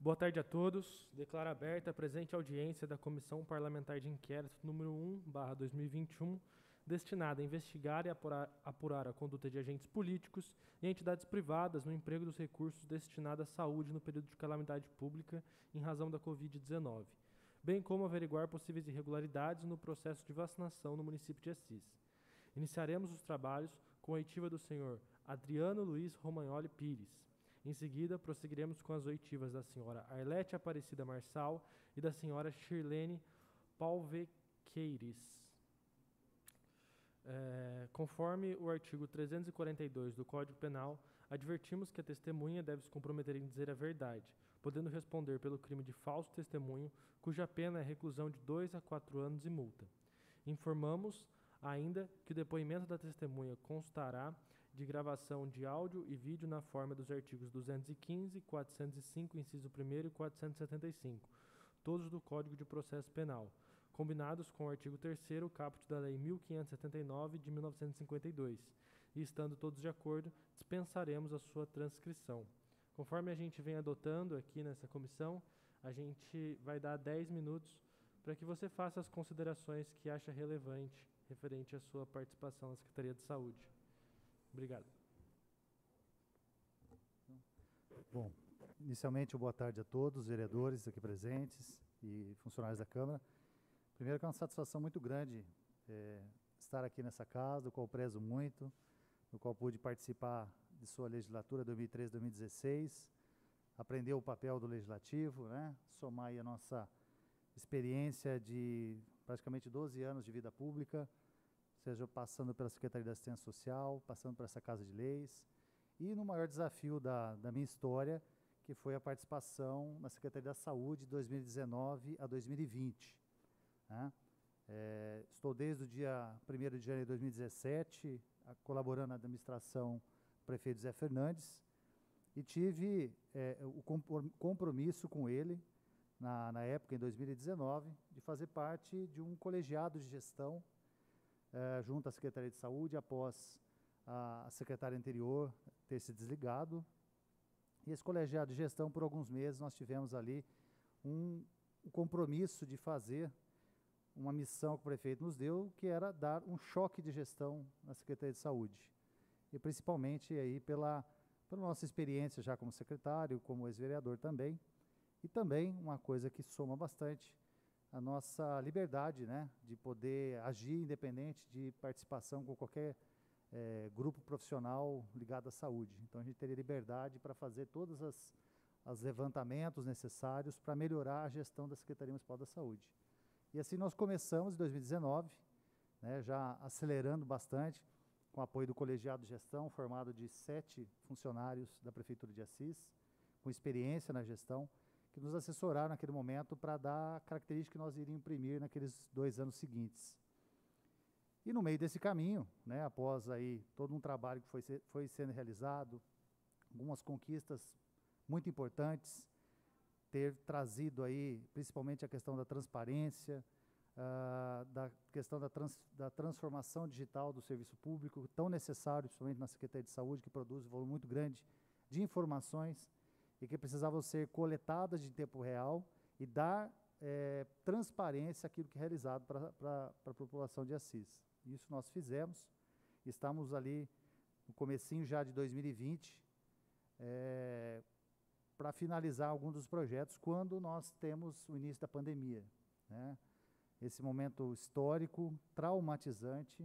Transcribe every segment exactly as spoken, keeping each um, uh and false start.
Boa tarde a todos. Declaro aberta a presente audiência da Comissão Parlamentar de Inquérito número um barra dois mil e vinte e um, destinada a investigar e apurar, apurar a conduta de agentes políticos e entidades privadas no emprego dos recursos destinados à saúde no período de calamidade pública em razão da covid dezenove, bem como averiguar possíveis irregularidades no processo de vacinação no município de Assis. Iniciaremos os trabalhos com a oitiva do senhor Adriano Luiz Romagnoli Pires. Em seguida, prosseguiremos com as oitivas da senhora Arlete Aparecida Marçal e da senhora Shirlene Palvequeires. É, conforme o artigo trezentos e quarenta e dois do Código Penal, advertimos que a testemunha deve se comprometer em dizer a verdade, podendo responder pelo crime de falso testemunho, cuja pena é reclusão de dois a quatro anos e multa. Informamos ainda que o depoimento da testemunha constará de gravação de áudio e vídeo na forma dos artigos duzentos e quinze, quatrocentos e cinco, inciso primeiro e quatrocentos e setenta e cinco, todos do Código de Processo Penal, combinados com o artigo terceiro, caput da Lei mil quinhentos e setenta e nove de mil novecentos e cinquenta e dois, e estando todos de acordo, dispensaremos a sua transcrição. Conforme a gente vem adotando aqui nessa comissão, a gente vai dar dez minutos para que você faça as considerações que acha relevante referente à sua participação na Secretaria de Saúde. Obrigado. Bom, inicialmente, boa tarde a todos, vereadores aqui presentes e funcionários da Câmara. Primeiro que é uma satisfação muito grande é, estar aqui nessa casa, do qual prezo muito, do qual pude participar de sua legislatura dois mil e treze a dois mil e dezesseis, aprender o papel do Legislativo, né, somar aí a nossa experiência de praticamente doze anos de vida pública, seja passando pela Secretaria de Assistência Social, passando por essa Casa de Leis, e no maior desafio da, da minha história, que foi a participação na Secretaria da Saúde de dois mil e dezenove a dois mil e vinte. Né? É, estou desde o dia primeiro de janeiro de dois mil e dezessete, a, colaborando na administração do prefeito Zé Fernandes, e tive é, o compromisso com ele, na, na época, em dois mil e dezenove, de fazer parte de um colegiado de gestão Uh, junto à Secretaria de Saúde, após a, a secretária anterior ter se desligado. E esse colegiado de gestão, por alguns meses, nós tivemos ali um, um compromisso de fazer uma missão que o prefeito nos deu, que era dar um choque de gestão na Secretaria de Saúde. E principalmente aí pela, pela nossa experiência já como secretário, como ex-vereador também, e também uma coisa que soma bastante, a nossa liberdade, né, de poder agir independente de participação com qualquer é, grupo profissional ligado à saúde. Então a gente teria liberdade para fazer todos as, os levantamentos necessários para melhorar a gestão da Secretaria Municipal da Saúde. E assim nós começamos em dois mil e dezenove, né, já acelerando bastante, com o apoio do colegiado de gestão, formado de sete funcionários da Prefeitura de Assis, com experiência na gestão, que nos assessoraram naquele momento para dar a característica que nós iríamos imprimir naqueles dois anos seguintes. E no meio desse caminho, né, após aí todo um trabalho que foi, foi sendo realizado, algumas conquistas muito importantes, ter trazido aí principalmente a questão da transparência, uh, da questão da, trans, da transformação digital do serviço público, tão necessário, principalmente na Secretaria de Saúde, que produz um volume muito grande de informações, e que precisavam ser coletadas em tempo real e dar é, transparência àquilo que é realizado para a população de Assis. Isso nós fizemos, estamos ali no comecinho já de dois mil e vinte, é, para finalizar alguns dos projetos, quando nós temos o início da pandemia. Né? Esse momento histórico, traumatizante,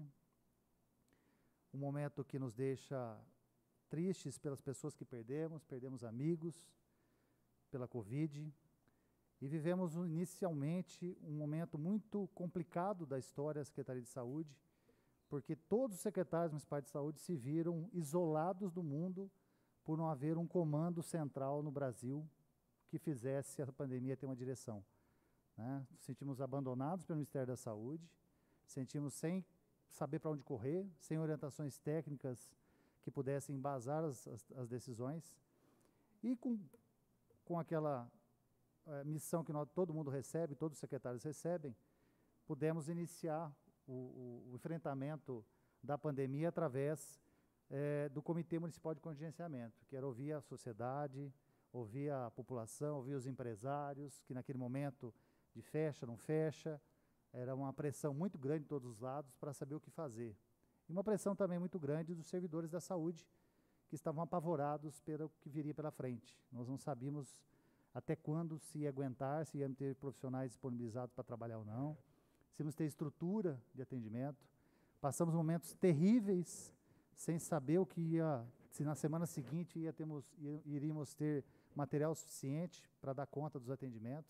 um momento que nos deixa tristes pelas pessoas que perdemos, perdemos amigos pela Covid, e vivemos inicialmente um momento muito complicado da história da Secretaria de Saúde, porque todos os secretários municipais de saúde se viram isolados do mundo por não haver um comando central no Brasil que fizesse a pandemia ter uma direção. Né? Nos sentimos abandonados pelo Ministério da Saúde, sentimos sem saber para onde correr, sem orientações técnicas que pudessem embasar as, as, as decisões, e com, com aquela é, missão que nós, todo mundo recebe, todos os secretários recebem, pudemos iniciar o, o, o enfrentamento da pandemia através é, do Comitê Municipal de Contingenciamento, que era ouvir a sociedade, ouvia a população, ouvia os empresários, que naquele momento de fecha, não fecha, era uma pressão muito grande de todos os lados para saber o que fazer. E uma pressão também muito grande dos servidores da saúde, que estavam apavorados pelo que viria pela frente. Nós não sabíamos até quando se ia aguentar, se íamos ter profissionais disponibilizados para trabalhar ou não, se íamos ter estrutura de atendimento. Passamos momentos terríveis, sem saber o que ia, se na semana seguinte ia termos, ia, iríamos ter material suficiente para dar conta dos atendimentos.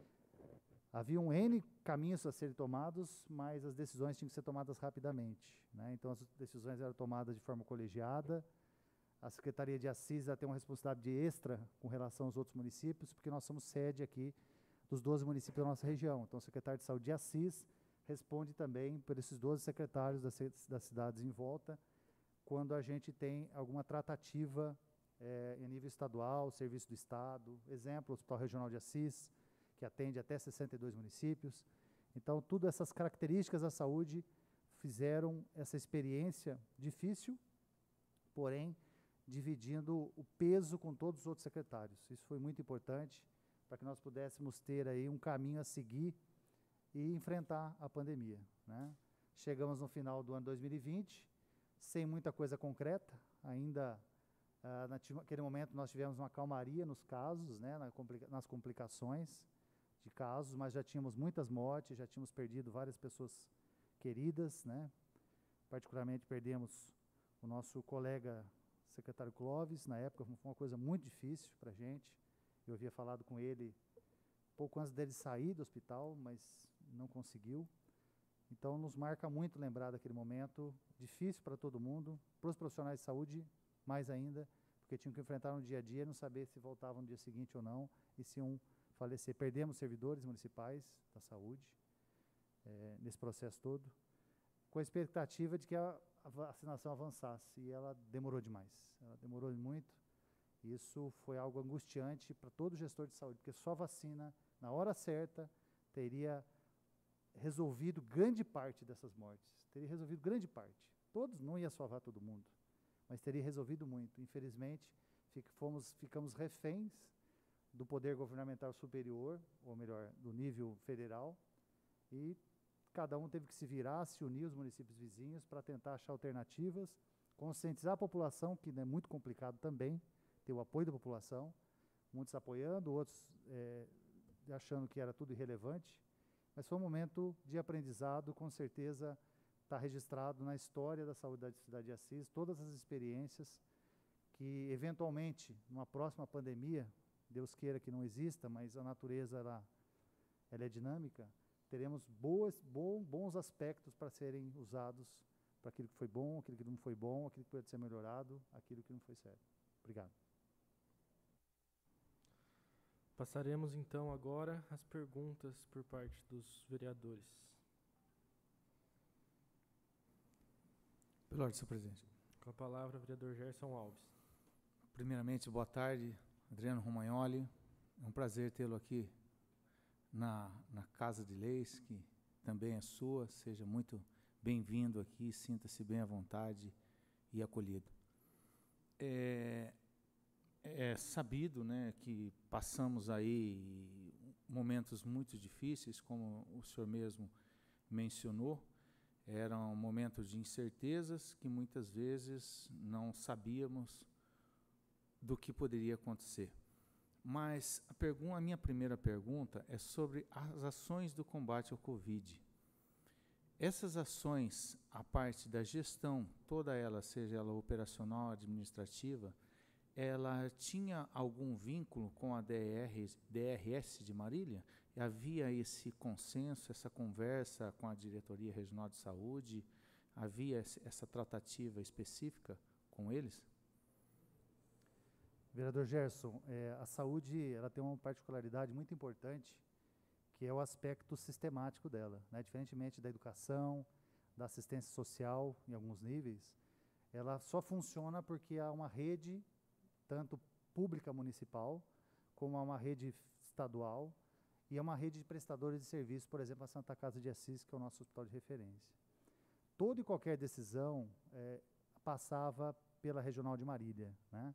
Havia um N caminhos a serem tomados, mas as decisões tinham que ser tomadas rapidamente, né? Então, as decisões eram tomadas de forma colegiada. A Secretaria de Assis tem uma responsabilidade extra com relação aos outros municípios, porque nós somos sede aqui dos doze municípios da nossa região. Então, o secretário de Saúde de Assis responde também por esses doze secretários das, das cidades em volta, quando a gente tem alguma tratativa eh, em nível estadual, serviço do Estado, exemplo, o Hospital Regional de Assis, que atende até sessenta e dois municípios. Então, tudo essas características da saúde fizeram essa experiência difícil, porém, dividindo o peso com todos os outros secretários. Isso foi muito importante para que nós pudéssemos ter aí um caminho a seguir e enfrentar a pandemia, né? Chegamos no final do ano dois mil e vinte, sem muita coisa concreta, ainda ah, naquele momento nós tivemos uma calmaria nos casos, né, na complica nas complicações de casos, mas já tínhamos muitas mortes, já tínhamos perdido várias pessoas queridas, né? Particularmente perdemos o nosso colega secretário Clóvis, na época foi uma coisa muito difícil para a gente. Eu havia falado com ele pouco antes dele sair do hospital, mas não conseguiu. Então, nos marca muito lembrar daquele momento, difícil para todo mundo, para os profissionais de saúde, mais ainda, porque tinham que enfrentar no dia a dia, não saber se voltavam no dia seguinte ou não, e se um falecer. Perdemos servidores municipais da saúde, é, nesse processo todo, com a expectativa de que a, a vacinação avançasse, e ela demorou demais, ela demorou muito. Isso foi algo angustiante para todo gestor de saúde, porque só vacina, na hora certa, teria resolvido grande parte dessas mortes, teria resolvido grande parte. Todos, não ia salvar todo mundo, mas teria resolvido muito. Infelizmente, fic, fomos, ficamos reféns do poder governamental superior, ou melhor, do nível federal, e cada um teve que se virar, se unir os municípios vizinhos para tentar achar alternativas, conscientizar a população, que é muito complicado também, ter o apoio da população, muitos apoiando, outros é, achando que era tudo irrelevante, mas foi um momento de aprendizado, com certeza está registrado na história da saúde da cidade de Assis, todas as experiências que, eventualmente, numa próxima pandemia, Deus queira que não exista, mas a natureza ela, ela é dinâmica, teremos boas, bom, bons aspectos para serem usados para aquilo que foi bom, aquilo que não foi bom, aquilo que pode ser melhorado, aquilo que não foi certo. Obrigado. Passaremos então agora às perguntas por parte dos vereadores. Pela ordem, senhor presidente. Com a palavra, o vereador Gerson Alves. Primeiramente, boa tarde, Adriano Romagnoli. É um prazer tê-lo aqui na, na Casa de Leis, que também é sua. Seja muito bem-vindo aqui, sinta-se bem à vontade e acolhido. É, é sabido, né, que passamos aí momentos muito difíceis, como o senhor mesmo mencionou. Eram momentos de incertezas que muitas vezes não sabíamos do que poderia acontecer. Mas a, pergun- a minha primeira pergunta é sobre as ações do combate ao Covid. Essas ações, a parte da gestão, toda ela, seja ela operacional, administrativa, ela tinha algum vínculo com a D R, D R S de Marília? Havia esse consenso, essa conversa com a Diretoria Regional de Saúde? Havia essa tratativa específica com eles? Vereador Gerson, é, a saúde ela tem uma particularidade muito importante, que é o aspecto sistemático dela, né? Diferentemente da educação, da assistência social, em alguns níveis, ela só funciona porque há uma rede, tanto pública municipal, como há uma rede estadual, e é uma rede de prestadores de serviço, por exemplo, a Santa Casa de Assis, que é o nosso hospital de referência. Toda e qualquer decisão é, passava pela Regional de Marília, né?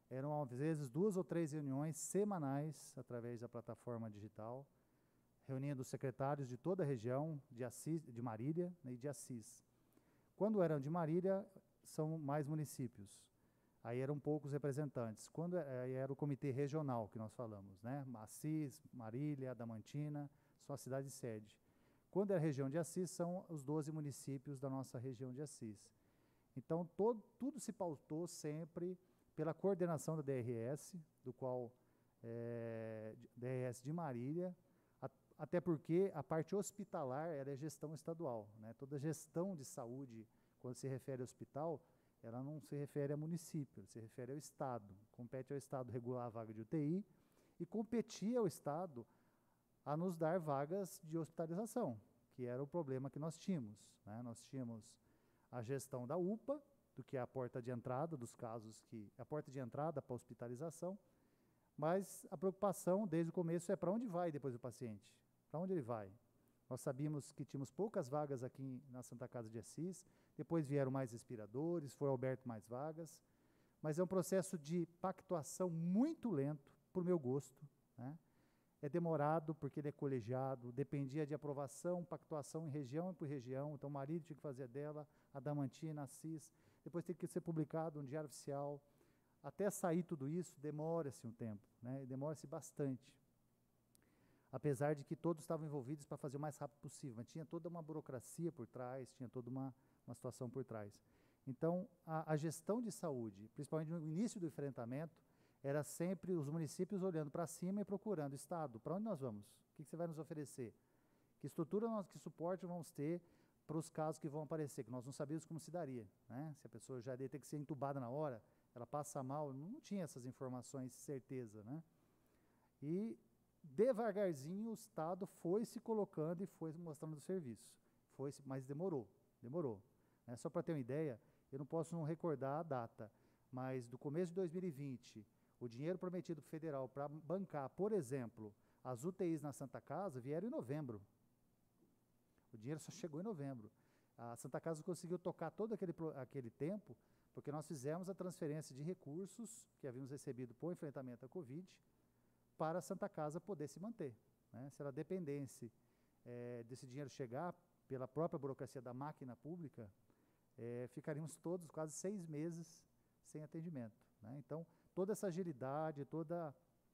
Eram, às vezes, duas ou três reuniões semanais através da plataforma digital, reunindo os secretários de toda a região, de, Assis, de Marília, né, e de Assis. Quando eram de Marília, são mais municípios. Aí eram poucos representantes. Quando aí era o comitê regional que nós falamos, né? Assis, Marília, Adamantina, são a cidade sede. Quando é a região de Assis, são os doze municípios da nossa região de Assis. Então, todo, tudo se pautou sempre pela coordenação da D R S, do qual é, D R S de Marília, a, até porque a parte hospitalar era a gestão estadual, né? Toda a gestão de saúde, quando se refere ao hospital, ela não se refere a município, ela se refere ao Estado. Compete ao Estado regular a vaga de U T I e competia ao Estado a nos dar vagas de hospitalização, que era o problema que nós tínhamos, né? Nós tínhamos a gestão da U P A, do que é a porta de entrada dos casos, que a porta de entrada para a hospitalização, mas a preocupação desde o começo é para onde vai depois o paciente, para onde ele vai. Nós sabíamos que tínhamos poucas vagas aqui na Santa Casa de Assis, depois vieram mais respiradores, foi aberto mais vagas, mas é um processo de pactuação muito lento, por meu gosto, né? É demorado porque ele é colegiado, dependia de aprovação, pactuação em região por região, então o marido tinha que fazer dela, Adamantina, Assis, depois tem que ser publicado no Diário Oficial. Até sair tudo isso, demora-se um tempo, né? Demora-se bastante. Apesar de que todos estavam envolvidos para fazer o mais rápido possível, mas tinha toda uma burocracia por trás, tinha toda uma, uma situação por trás. Então, a, a gestão de saúde, principalmente no início do enfrentamento, era sempre os municípios olhando para cima e procurando, Estado, para onde nós vamos? O que, que você vai nos oferecer? Que estrutura, nós, que suporte vamos ter para os casos que vão aparecer, que nós não sabíamos como se daria, né? Se a pessoa já ia ter que ser entubada na hora, ela passa mal, não tinha essas informações de certeza, né? E devagarzinho o Estado foi se colocando e foi mostrando o serviço, foi, mas demorou, demorou. Né? Só para ter uma ideia, eu não posso não recordar a data, mas do começo de dois mil e vinte, o dinheiro prometido para o federal para bancar, por exemplo, as U T Is na Santa Casa vieram em novembro. O dinheiro só chegou em novembro. A Santa Casa conseguiu tocar todo aquele, aquele tempo, porque nós fizemos a transferência de recursos que havíamos recebido por enfrentamento à Covid, para a Santa Casa poder se manter. Né? Se ela dependesse é, desse dinheiro chegar pela própria burocracia da máquina pública, é, ficaríamos todos quase seis meses sem atendimento. Né? Então, toda essa agilidade, toda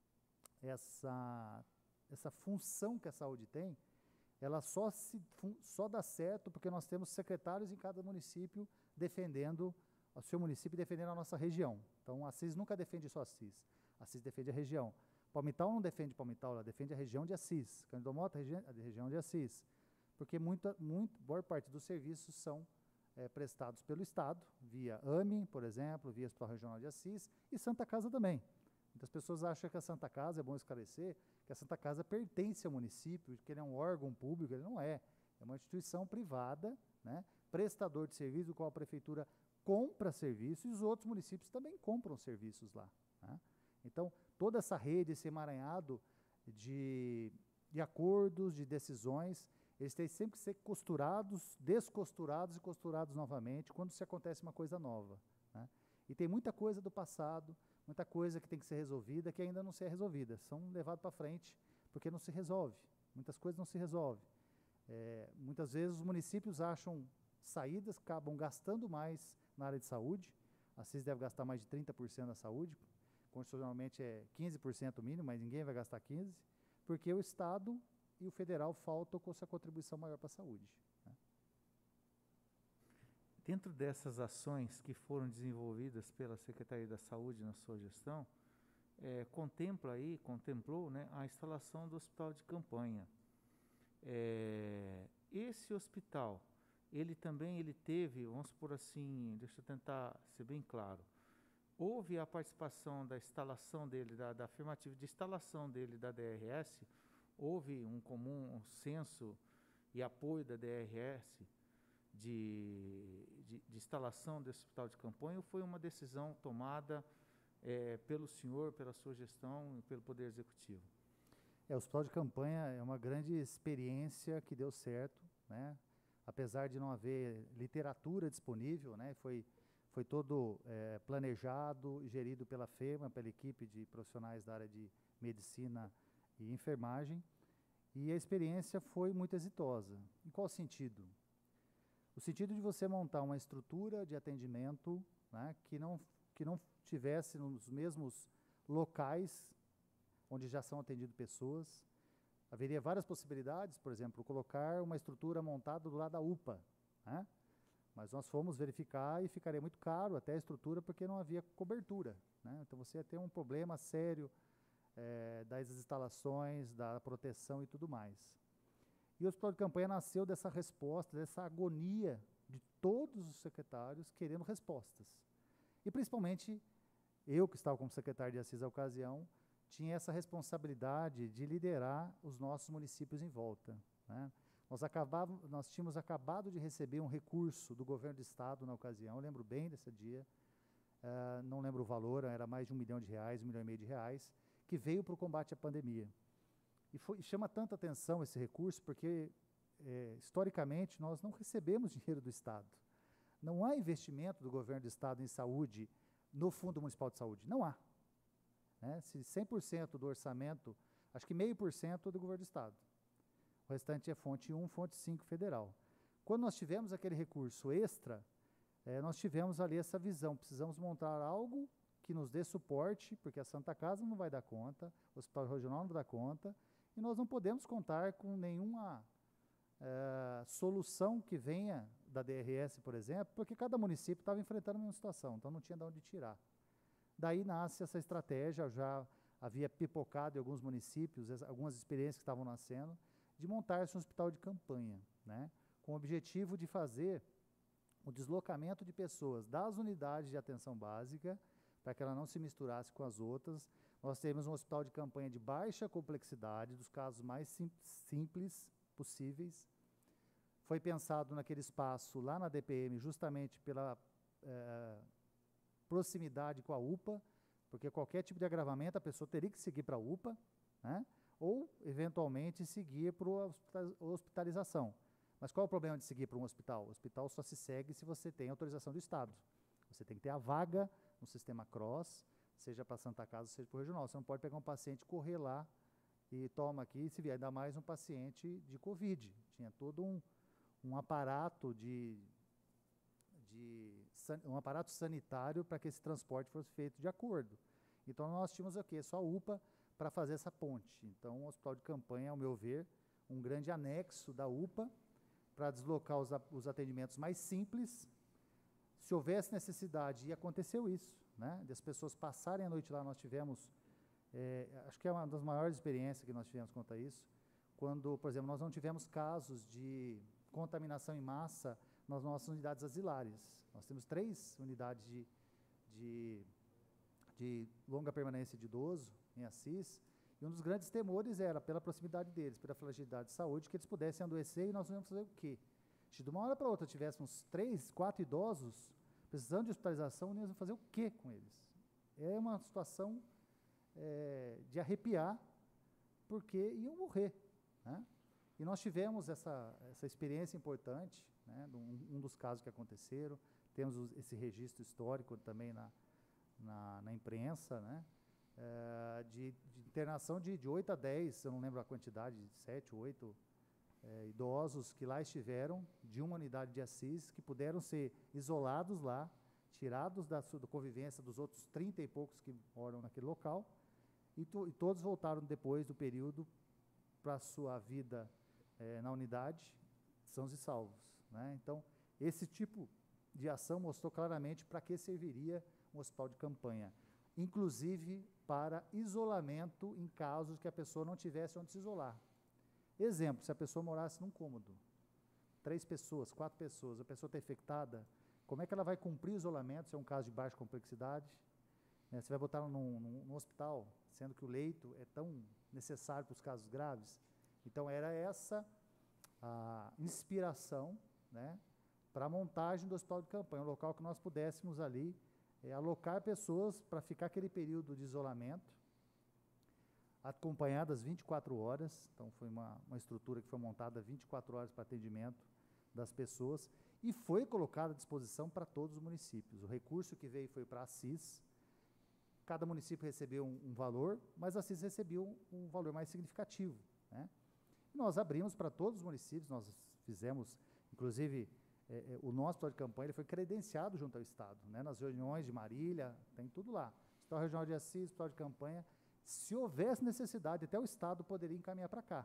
essa, essa função que a saúde tem, ela só, se, só dá certo porque nós temos secretários em cada município defendendo o seu município e defendendo a nossa região. Então, a Assis nunca defende só a Assis, a Assis defende a região. Palmital não defende Palmital, ela defende a região de Assis. Cândido Mota, a região de Assis. Porque muita, muito, boa parte dos serviços são é, prestados pelo Estado, via A M I, por exemplo, via Hospital Regional de Assis, e Santa Casa também. Muitas pessoas acham que a Santa Casa, é bom esclarecer, que a Santa Casa pertence ao município, que ele é um órgão público, ele não é. É uma instituição privada, né, prestador de serviço, do qual a prefeitura compra serviços, e os outros municípios também compram serviços lá. Né? Então, toda essa rede, esse emaranhado de, de acordos, de decisões, eles têm sempre que ser costurados, descosturados e costurados novamente quando se acontece uma coisa nova. Né? E tem muita coisa do passado, muita coisa que tem que ser resolvida, que ainda não se é resolvida. São levados para frente porque não se resolve. Muitas coisas não se resolvem. É, muitas vezes os municípios acham saídas, acabam gastando mais na área de saúde. A Assis deve gastar mais de trinta por cento na saúde. Constitucionalmente é quinze por cento mínimo, mas ninguém vai gastar quinze por cento, porque o Estado e o Federal faltam com essa contribuição maior para a saúde. Né? Dentro dessas ações que foram desenvolvidas pela Secretaria da Saúde na sua gestão, é, contempla aí, contemplou, né, a instalação do hospital de campanha. É, esse hospital, ele também ele teve, vamos supor assim, deixa eu tentar ser bem claro, houve a participação da instalação dele, da, da afirmativa de instalação dele da D R S, houve um comum um censo e apoio da D R S de, de, de instalação desse hospital de campanha, ou foi uma decisão tomada é, pelo senhor, pela sua gestão e pelo Poder Executivo? É, o hospital de campanha é uma grande experiência que deu certo, né? Apesar de não haver literatura disponível, né? Foi foi todo é, planejado e gerido pela FEMA, pela equipe de profissionais da área de medicina e enfermagem, e a experiência foi muito exitosa. Em qual sentido? O sentido de você montar uma estrutura de atendimento, né, que não, que não tivesse nos mesmos locais onde já são atendidas pessoas. Haveria várias possibilidades, por exemplo, colocar uma estrutura montada do lado da U P A, né? Mas nós fomos verificar e ficaria muito caro até a estrutura porque não havia cobertura, né? Então você ia ter um problema sério é, das instalações, da proteção e tudo mais. E o hospital de campanha nasceu dessa resposta, dessa agonia de todos os secretários querendo respostas. E principalmente eu, que estava como secretário de Assis na ocasião, tinha essa responsabilidade de liderar os nossos municípios em volta, né? Nós, acabava, nós tínhamos acabado de receber um recurso do governo do estado na ocasião, eu lembro bem desse dia, uh, não lembro o valor, era mais de um milhão de reais, um milhão e meio de reais, que veio para o combate à pandemia. E, foi, e chama tanta atenção esse recurso porque, é, historicamente, nós não recebemos dinheiro do estado. Não há investimento do governo do estado em saúde no Fundo Municipal de Saúde, não há. Né? Se cem por cento do orçamento, acho que meio por cento é do governo do estado. O restante é fonte um, fonte cinco federal. Quando nós tivemos aquele recurso extra, eh, nós tivemos ali essa visão, precisamos montar algo que nos dê suporte, porque a Santa Casa não vai dar conta, o Hospital Regional não dá conta, e nós não podemos contar com nenhuma eh, solução que venha da D R S, por exemplo, porque cada município estava enfrentando a mesma situação, então não tinha de onde tirar. Daí nasce essa estratégia, já havia pipocado em alguns municípios, algumas experiências que estavam nascendo, de montar-se um hospital de campanha, né, com o objetivo de fazer o deslocamento de pessoas das unidades de atenção básica, para que ela não se misturasse com as outras. Nós temos um hospital de campanha de baixa complexidade, dos casos mais sim, simples possíveis. Foi pensado naquele espaço lá na D P M justamente pela eh, proximidade com a U P A, porque qualquer tipo de agravamento a pessoa teria que seguir para a U P A, né? Ou, eventualmente, seguir para a hospitalização. Mas qual é o problema de seguir para um hospital? O hospital só se segue se você tem autorização do Estado. Você tem que ter a vaga no sistema CROSS, seja para a Santa Casa, seja para o regional. Você não pode pegar um paciente, correr lá e toma aqui, se vier, ainda mais um paciente de Covid. Tinha todo um, um aparato de, de san, um aparato sanitário para que esse transporte fosse feito de acordo. Então, nós tínhamos o quê? Só a U P A para fazer essa ponte. Então, o hospital de campanha, ao meu ver, um grande anexo da U P A para deslocar os, os atendimentos mais simples. Se houvesse necessidade, e aconteceu isso, né, das pessoas passarem a noite lá. Nós tivemos, é, acho que é uma das maiores experiências que nós tivemos quanto a isso, quando, por exemplo, nós não tivemos casos de contaminação em massa nas nossas unidades asilares. Nós temos três unidades de, de, de longa permanência de idoso em Assis, e um dos grandes temores era, pela proximidade deles, pela fragilidade de saúde, que eles pudessem adoecer, e nós íamos fazer o quê? Se de uma hora para outra tivéssemos três, quatro idosos precisando de hospitalização, nós íamos fazer o quê com eles? É uma situação é, de arrepiar, porque iam morrer, né? E nós tivemos essa, essa experiência importante, né, um, um dos casos que aconteceram, temos os, esse registro histórico também na, na, na imprensa, né? É, de, de internação de, de oito a dez, eu não lembro a quantidade, sete, oito é, idosos que lá estiveram, de uma unidade de Assis, que puderam ser isolados lá, tirados da, da convivência dos outros trinta e poucos que moram naquele local, e, to, e todos voltaram depois do período para a sua vida é, na unidade, sãos e salvos, né? Então, esse tipo de ação mostrou claramente para que serviria um hospital de campanha, inclusive para isolamento em casos que a pessoa não tivesse onde se isolar. Exemplo, se a pessoa morasse num cômodo, três pessoas, quatro pessoas, a pessoa está infectada, como é que ela vai cumprir o isolamento se é um caso de baixa complexidade? É, você vai botar num, num, num hospital, sendo que o leito é tão necessário para os casos graves. Então, era essa a inspiração, né, para a montagem do hospital de campanha, um local que nós pudéssemos ali é, alocar pessoas para ficar aquele período de isolamento, acompanhadas vinte e quatro horas, então foi uma, uma estrutura que foi montada vinte e quatro horas para atendimento das pessoas, e foi colocado à disposição para todos os municípios. O recurso que veio foi para a Assis, cada município recebeu um, um valor, mas a Assis recebeu um, um valor mais significativo, né? Nós abrimos para todos os municípios, nós fizemos, inclusive, é, é, o nosso plano de campanha ele foi credenciado junto ao Estado, né? Nas reuniões de Marília, tem tudo lá. Hospital Regional de Assis, plano de campanha, se houvesse necessidade, até o Estado poderia encaminhar para cá,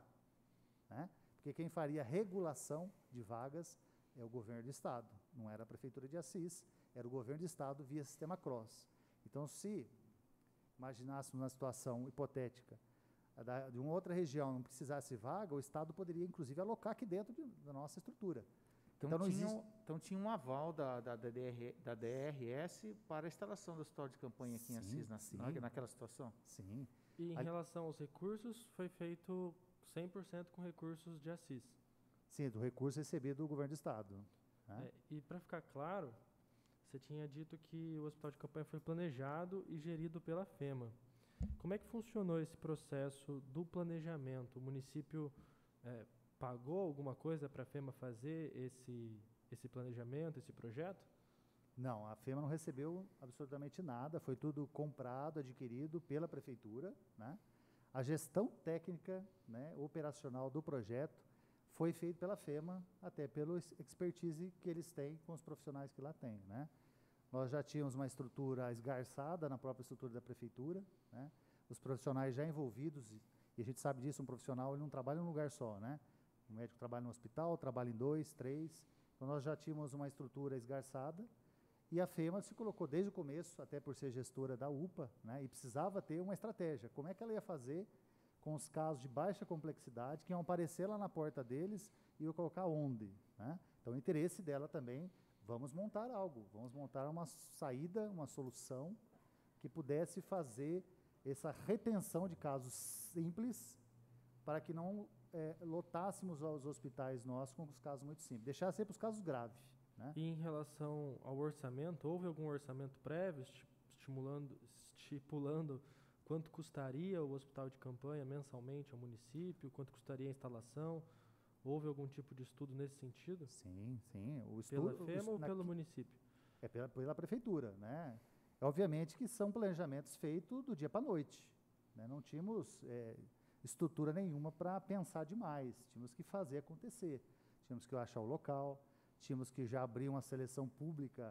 né? Porque quem faria regulação de vagas é o governo do Estado, não era a Prefeitura de Assis, era o governo do Estado via sistema CROSS. Então, se imaginássemos uma situação hipotética, da, de uma outra região não precisasse vaga, o Estado poderia, inclusive, alocar aqui dentro de, da nossa estrutura. Então, Então, não tinha, existe... então tinha um aval da, da, da, D R, da D R S para a instalação do hospital de campanha aqui em Assis, na, sim. na, naquela situação? Sim. E em Aí, relação aos recursos, foi feito cem por cento com recursos de Assis. sim, do recurso recebido do governo do Estado, né? É, e para ficar claro, você tinha dito que o hospital de campanha foi planejado e gerido pela FEMA. Como é que funcionou esse processo do planejamento? O município é, pagou alguma coisa para a FEMA fazer esse, esse planejamento, esse projeto? Não, a FEMA não recebeu absolutamente nada, foi tudo comprado, adquirido pela Prefeitura, né? A gestão técnica, né, operacional do projeto foi feita pela FEMA, até pelo expertise que eles têm com os profissionais que lá têm, né? Nós já tínhamos uma estrutura esgarçada na própria estrutura da Prefeitura, né? Os profissionais já envolvidos, e, e a gente sabe disso, um profissional ele não trabalha em um lugar só, né? O médico trabalha no hospital, trabalha em dois, três, então nós já tínhamos uma estrutura esgarçada, e a FEMA se colocou desde o começo, até por ser gestora da U P A, né? E precisava ter uma estratégia, como é que ela ia fazer com os casos de baixa complexidade, que iam aparecer lá na porta deles e iam colocar onde, né? Então o interesse dela também, vamos montar algo, vamos montar uma saída, uma solução que pudesse fazer essa retenção de casos simples para que não é, lotássemos os hospitais nossos com os casos muito simples, deixar sempre os casos graves, né? E em relação ao orçamento, houve algum orçamento prévio estimulando, estipulando quanto custaria o hospital de campanha mensalmente ao município, quanto custaria a instalação? Houve algum tipo de estudo nesse sentido? Sim, sim. O estudo, pela FEMA o, ou na, pelo município? É pela, pela Prefeitura, né? Obviamente que são planejamentos feitos do dia para a noite, né? Não tínhamos é, estrutura nenhuma para pensar demais, tínhamos que fazer acontecer, tínhamos que achar o local, tínhamos que já abrir uma seleção pública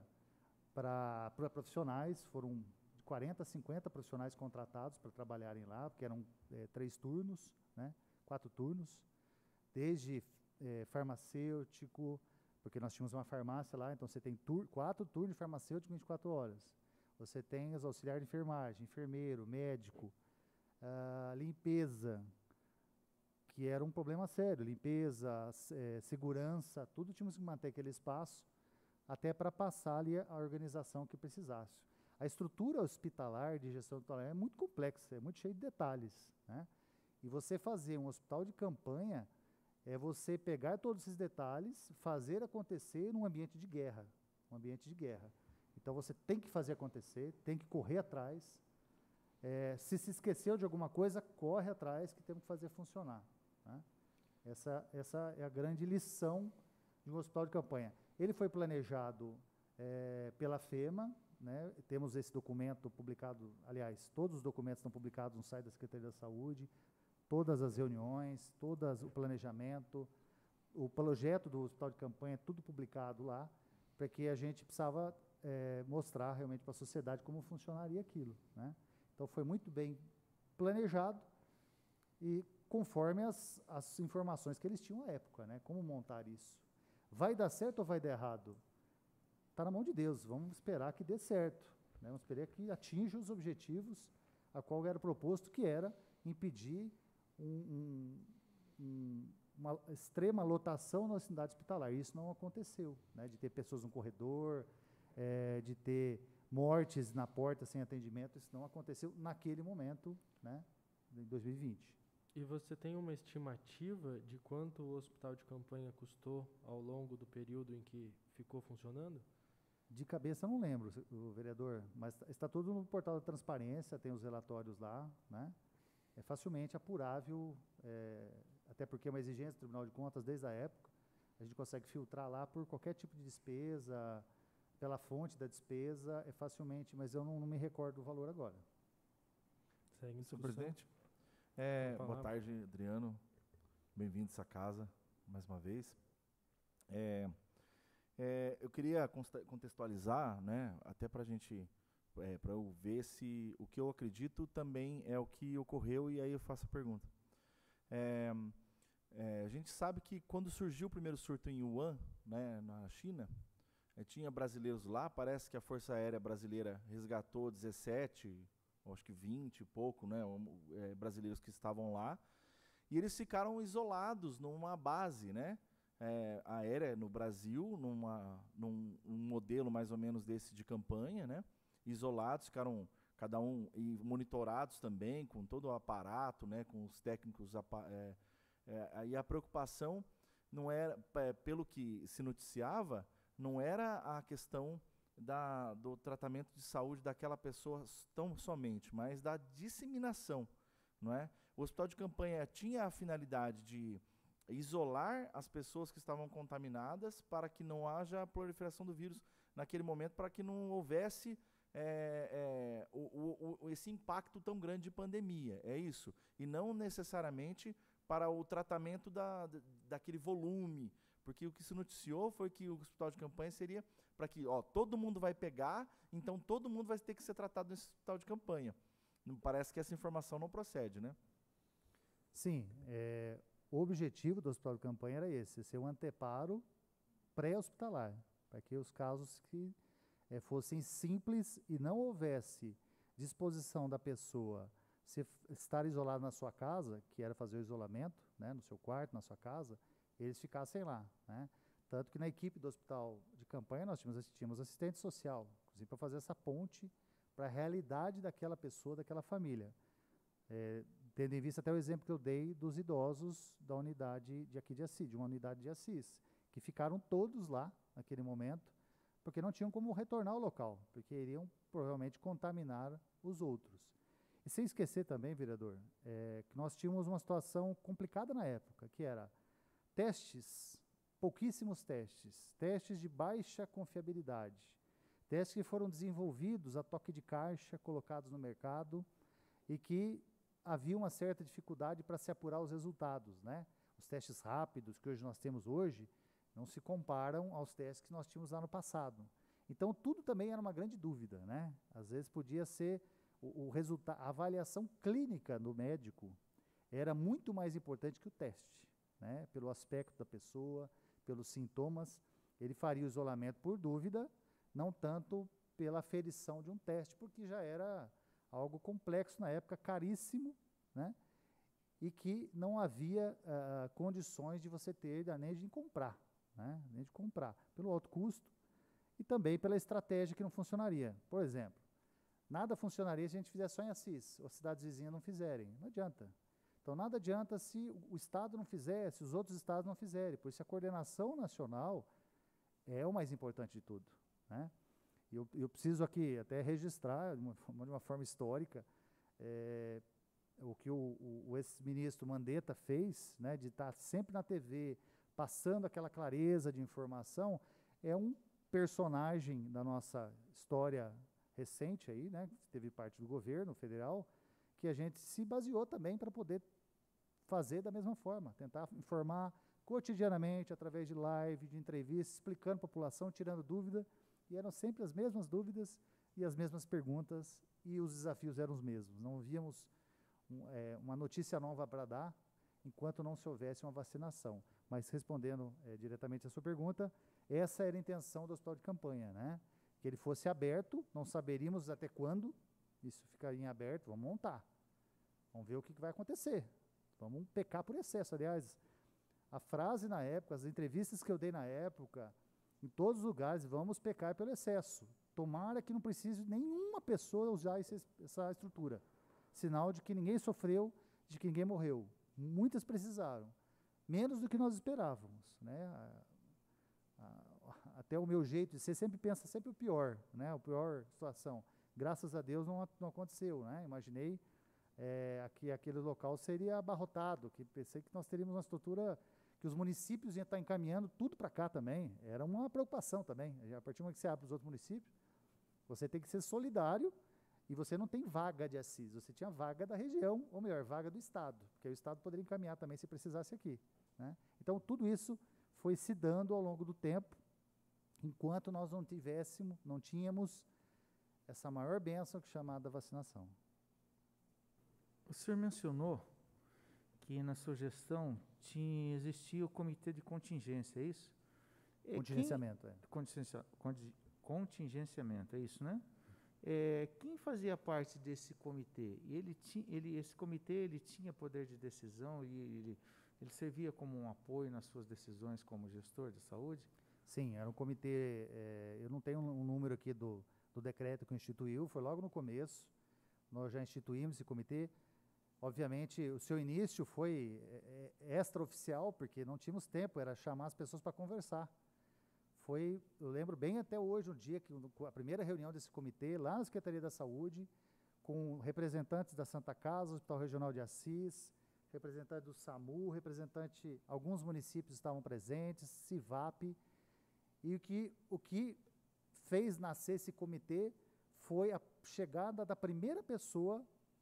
para profissionais, foram de quarenta a cinquenta profissionais contratados para trabalharem lá, porque eram é, três turnos, né? Quatro turnos, desde é, farmacêutico, porque nós tínhamos uma farmácia lá, então você tem tur quatro turnos de farmacêutico vinte e quatro horas. Você tem os auxiliares de enfermagem, enfermeiro, médico, uh, limpeza, que era um problema sério, limpeza, é, segurança, tudo tínhamos que manter aquele espaço até para passar ali a organização que precisasse. A estrutura hospitalar, de gestão hospitalar, é muito complexa, é muito cheia de detalhes, né? E você fazer um hospital de campanha é você pegar todos esses detalhes, fazer acontecer num ambiente de guerra, um ambiente de guerra. Então você tem que fazer acontecer, tem que correr atrás. É, se se esqueceu de alguma coisa, corre atrás que temos que fazer funcionar, né? Essa, essa é a grande lição de um hospital de campanha. Ele foi planejado é, pela FEMA, né? Temos esse documento publicado, aliás, todos os documentos estão publicados no site da Secretaria da Saúde, todas as reuniões, todo o planejamento, o projeto do hospital de campanha, tudo publicado lá, porque a gente precisava é, mostrar realmente para a sociedade como funcionaria aquilo, né? Então foi muito bem planejado e conforme as, as informações que eles tinham à época, né? Como montar isso. Vai dar certo ou vai dar errado? Está na mão de Deus, vamos esperar que dê certo, né? Vamos esperar que atinja os objetivos a qual era proposto, que era impedir um, um, um, uma extrema lotação na unidade hospitalar. Isso não aconteceu, né? De ter pessoas no corredor, é, de ter mortes na porta sem atendimento, isso não aconteceu naquele momento, né? Em dois mil e vinte. E você tem uma estimativa de quanto o hospital de campanha custou ao longo do período em que ficou funcionando? De cabeça não lembro, o vereador, mas está tudo no portal da transparência, tem os relatórios lá, né? É facilmente apurável, é, até porque é uma exigência do Tribunal de Contas desde a época, a gente consegue filtrar lá por qualquer tipo de despesa, pela fonte da despesa, é facilmente, mas eu não, não me recordo o valor agora. Segue Senhor presidente, é, Com a boa palavra. tarde, Adriano. Bem-vindo a essa casa, mais uma vez. É, é, eu queria consta- contextualizar, né, até para a gente, é, para eu ver se o que eu acredito também é o que ocorreu, e aí eu faço a pergunta. É, é, a gente sabe que quando surgiu o primeiro surto em Wuhan, né, na China, é, tinha brasileiros lá, parece que a Força Aérea Brasileira resgatou dezessete, ou acho que vinte e pouco, né, um, é, brasileiros que estavam lá, e eles ficaram isolados numa base, né, é, aérea no Brasil, numa, num um modelo mais ou menos desse de campanha, né, isolados, ficaram cada um e monitorados também, com todo o aparato, né, com os técnicos. É, é, aí a preocupação não era, é, pelo que se noticiava, não era a questão da, do tratamento de saúde daquela pessoa tão somente, mas da disseminação, não é? O hospital de campanha tinha a finalidade de isolar as pessoas que estavam contaminadas para que não haja a proliferação do vírus naquele momento, para que não houvesse é, é, o, o, o, esse impacto tão grande de pandemia, é isso? E não necessariamente para o tratamento da, daquele volume, porque o que se noticiou foi que o hospital de campanha seria para que, ó, todo mundo vai pegar, então todo mundo vai ter que ser tratado nesse hospital de campanha. Não, parece que essa informação não procede, né? Sim, é, o objetivo do hospital de campanha era esse, ser um anteparo pré-hospitalar, para que os casos que é, fossem simples e não houvesse disposição da pessoa se, estar isolado na sua casa, que era fazer o isolamento, né, no seu quarto, na sua casa, eles ficassem lá, né? Tanto que na equipe do hospital de campanha nós tínhamos, tínhamos assistente social, inclusive para fazer essa ponte para a realidade daquela pessoa, daquela família. É, tendo em vista até o exemplo que eu dei dos idosos da unidade de aqui de Assis, de uma unidade de Assis, que ficaram todos lá naquele momento, porque não tinham como retornar ao local, porque iriam provavelmente contaminar os outros. E sem esquecer também, vereador, é, que nós tínhamos uma situação complicada na época, que era testes, pouquíssimos testes, testes de baixa confiabilidade, testes que foram desenvolvidos a toque de caixa, colocados no mercado, e que havia uma certa dificuldade para se apurar os resultados, né? Os testes rápidos que hoje nós temos hoje não se comparam aos testes que nós tínhamos lá no passado. Então, tudo também era uma grande dúvida, né? Às vezes podia ser o, o resultado, a avaliação clínica do médico era muito mais importante que o teste, né? Pelo aspecto da pessoa, pelos sintomas, ele faria o isolamento por dúvida, não tanto pela aferição de um teste, porque já era algo complexo na época, caríssimo, né? E que não havia uh, condições de você ter nem de comprar, né? Nem de comprar, pelo alto custo e também pela estratégia que não funcionaria. Por exemplo, nada funcionaria se a gente fizesse só em Assis, ou as cidades vizinhas não fizerem, não adianta. Então, nada adianta se o Estado não fizer, se os outros estados não fizerem, por isso a coordenação nacional é o mais importante de tudo, né? Eu, eu preciso aqui até registrar, de uma, de uma forma histórica, é, o que o, o, o ex-ministro Mandetta fez, né, de estar sempre na T V, passando aquela clareza de informação, é um personagem da nossa história recente, aí, né, que teve parte do governo federal, que a gente se baseou também para poder fazer da mesma forma, tentar informar cotidianamente, através de live, de entrevistas, explicando a população, tirando dúvida. E eram sempre as mesmas dúvidas e as mesmas perguntas, e os desafios eram os mesmos. Não víamos um, é, uma notícia nova para dar, enquanto não se houvesse uma vacinação. Mas, respondendo é, diretamente a sua pergunta, essa era a intenção do hospital de campanha, né? Que ele fosse aberto, não saberíamos até quando isso ficaria em aberto, vamos montar. Vamos ver o que, que vai acontecer. Vamos pecar por excesso. Aliás, a frase na época, as entrevistas que eu dei na época, em todos os lugares, vamos pecar pelo excesso. Tomara que não precise nenhuma pessoa usar esse, essa estrutura. Sinal de que ninguém sofreu, de que ninguém morreu. Muitas precisaram. Menos do que nós esperávamos, né? A, a, até o meu jeito de ser, sempre pensa sempre o pior, né? A pior situação. Graças a Deus não, não aconteceu, né? Imaginei é, que aquele local seria abarrotado, que pensei que nós teríamos uma estrutura, que que os municípios iam estar encaminhando tudo para cá também. Era uma preocupação também. A partir do momento que você abre para os outros municípios, você tem que ser solidário e você não tem vaga de Assis, você tinha vaga da região, ou melhor, vaga do Estado, porque o Estado poderia encaminhar também se precisasse aqui, né? Então, tudo isso foi se dando ao longo do tempo, enquanto nós não tivéssemos, não tínhamos essa maior bênção que é chamada vacinação. O senhor mencionou que na sua gestão tinha, existia o comitê de contingência, é isso? Contingenciamento, quem, é. Contingencia, contingenciamento, é isso, né? É, quem fazia parte desse comitê? E ele ti, ele, esse comitê ele tinha poder de decisão e ele, ele servia como um apoio nas suas decisões como gestor de saúde? Sim, era um comitê, é, eu não tenho um, um número aqui do, do decreto que instituiu, foi logo no começo, nós já instituímos esse comitê. Obviamente, o seu início foi é, é, extraoficial, porque não tínhamos tempo, era chamar as pessoas para conversar. Foi, eu lembro bem até hoje, o dia que a primeira reunião desse comitê, lá na Secretaria da Saúde, com representantes da Santa Casa, Hospital Regional de Assis, representante do SAMU, representante, alguns municípios estavam presentes, CIVAP, e o que, o que fez nascer esse comitê foi a chegada da primeira pessoa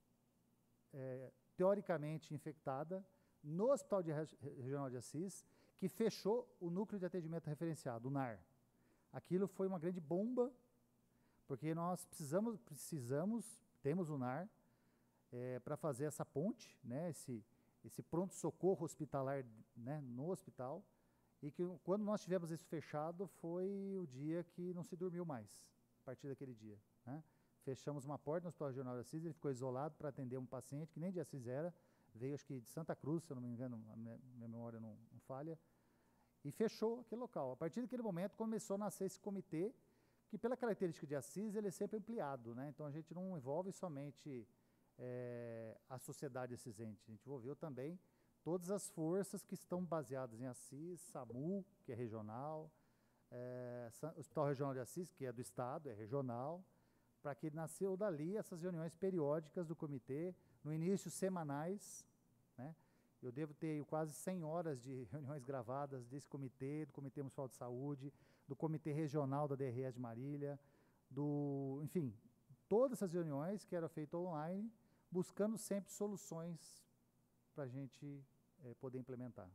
É, teoricamente infectada no Hospital de Regional de Assis, que fechou o núcleo de atendimento referenciado, o N A R. Aquilo foi uma grande bomba, porque nós precisamos, precisamos temos o N A R é, para fazer essa ponte, né, esse, esse pronto-socorro hospitalar, né, no hospital, e que quando nós tivemos isso fechado foi o dia que não se dormiu mais, a partir daquele dia, né? Fechamos uma porta no Hospital Regional de Assis, ele ficou isolado para atender um paciente que nem de Assis era, veio acho que de Santa Cruz, se eu não me engano, a minha, minha memória não, não falha, e fechou aquele local. A partir daquele momento começou a nascer esse comitê, que pela característica de Assis, ele é sempre ampliado, né? Então a gente não envolve somente é, a sociedade assisente, a gente envolveu também todas as forças que estão baseadas em Assis, SAMU, que é regional, é, Hospital Regional de Assis, que é do Estado, é regional, para que nasceu dali essas reuniões periódicas do comitê, no início semanais, né? Eu devo ter quase cem horas de reuniões gravadas desse comitê, do Comitê Municipal de Saúde, do Comitê Regional da D R S de Marília, do, enfim, todas essas reuniões que eram feitas online, buscando sempre soluções para a gente é, poder implementar.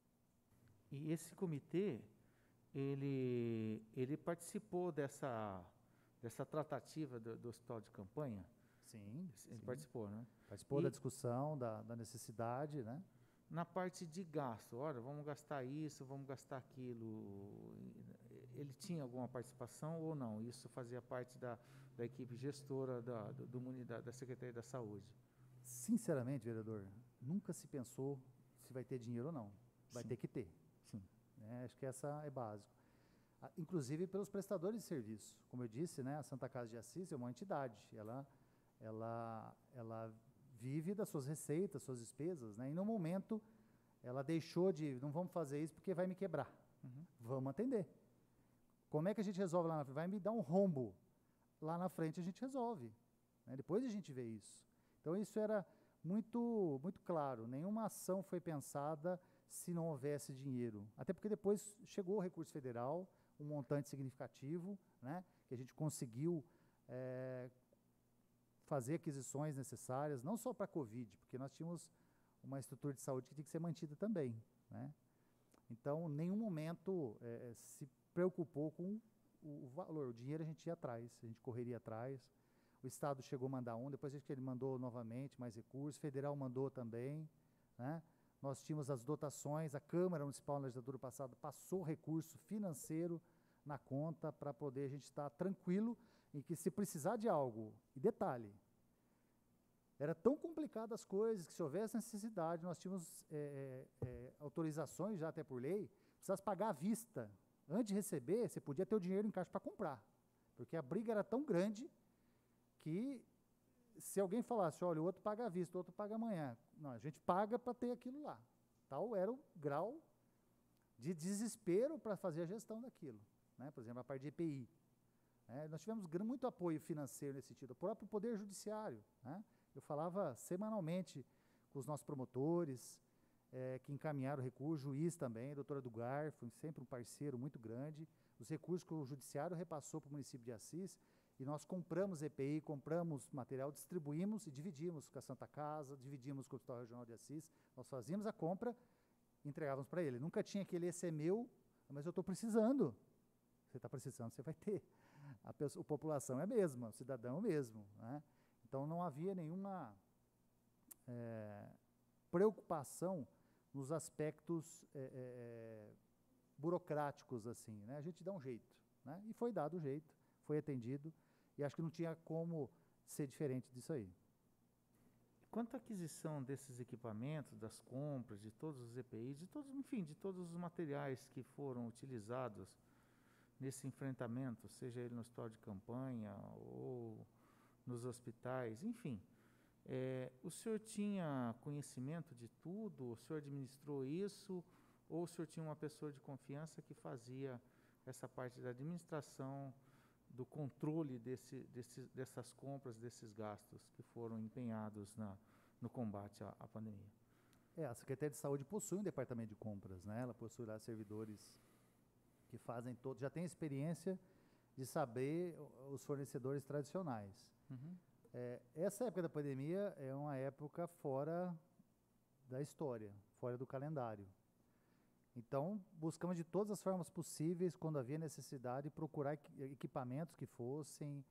E esse comitê, ele, ele participou dessa... dessa tratativa do, do hospital de campanha? Sim. Ele sim. participou, né? Participou e da discussão, da, da necessidade, né? Na parte de gasto, olha, vamos gastar isso, vamos gastar aquilo, ele tinha alguma participação ou não? Isso fazia parte da, da equipe gestora da, do, do, da, da Secretaria da Saúde? Sinceramente, vereador, nunca se pensou se vai ter dinheiro ou não. Vai Sim. ter que ter. Sim. Né? Acho que essa é básico. Inclusive pelos prestadores de serviço. Como eu disse, né, a Santa Casa de Assis é uma entidade, ela, ela, ela vive das suas receitas, suas despesas, né, e no momento ela deixou de, não vamos fazer isso porque vai me quebrar, uhum. Vamos atender. Como é que a gente resolve lá na frente? Vai me dar um rombo, lá na frente a gente resolve, né, depois a gente vê isso. Então isso era muito, muito claro, nenhuma ação foi pensada se não houvesse dinheiro, até porque depois chegou o recurso federal, um montante significativo, né, que a gente conseguiu é, fazer aquisições necessárias, não só para a Covid, porque nós tínhamos uma estrutura de saúde que tinha que ser mantida também, né? Então, em nenhum momento é, se preocupou com o, o valor, o dinheiro a gente ia atrás, a gente correria atrás, o Estado chegou a mandar um, depois que ele mandou novamente mais recursos, o Federal mandou também, né? Nós tínhamos as dotações, a Câmara Municipal na legislatura passada passou recurso financeiro na conta para poder a gente estar tranquilo em que se precisar de algo, e detalhe, era tão complicado as coisas que se houvesse necessidade, nós tínhamos é, é, autorizações já até por lei, precisasse pagar à vista. Antes de receber, você podia ter o dinheiro em caixa para comprar, porque a briga era tão grande que se alguém falasse, olha, o outro paga à vista, o outro paga amanhã. Não, a gente paga para ter aquilo lá. Tal era o grau de desespero para fazer a gestão daquilo, né? Por exemplo, a parte de E P I. É, nós tivemos muito apoio financeiro nesse sentido, o próprio Poder Judiciário, né? Eu falava semanalmente com os nossos promotores, é, que encaminharam o recurso, juiz também, a doutora Dugar, foi sempre um parceiro muito grande. Os recursos que o judiciário repassou para o município de Assis, e nós compramos E P I, compramos material, distribuímos e dividimos com a Santa Casa, dividimos com o Hospital Regional de Assis. Nós fazíamos a compra e entregávamos para ele. Nunca tinha aquele, esse é meu, mas eu estou precisando. Você está precisando, você vai ter. A, pessoa, a população é a mesma, o cidadão é o mesmo, né? Então não havia nenhuma é, preocupação nos aspectos é, é, burocráticos, assim, né? A gente dá um jeito, né? E foi dado o jeito, foi atendido, e acho que não tinha como ser diferente disso aí. Quanto à aquisição desses equipamentos, das compras, de todos os E P Is, de todos, enfim, de todos os materiais que foram utilizados nesse enfrentamento, seja ele no hospital de campanha ou nos hospitais, enfim, é, o senhor tinha conhecimento de tudo? O senhor administrou isso? Ou o senhor tinha uma pessoa de confiança que fazia essa parte da administração, do controle desse, desse, dessas compras, desses gastos que foram empenhados na, no combate à, à pandemia? É, a Secretaria de Saúde possui um departamento de compras, né? Ela possui lá servidores que fazem todo, já tem experiência de saber os fornecedores tradicionais. Uhum. É, essa época da pandemia é uma época fora da história, fora do calendário. Então, buscamos de todas as formas possíveis, quando havia necessidade, procurar equipamentos que fossem,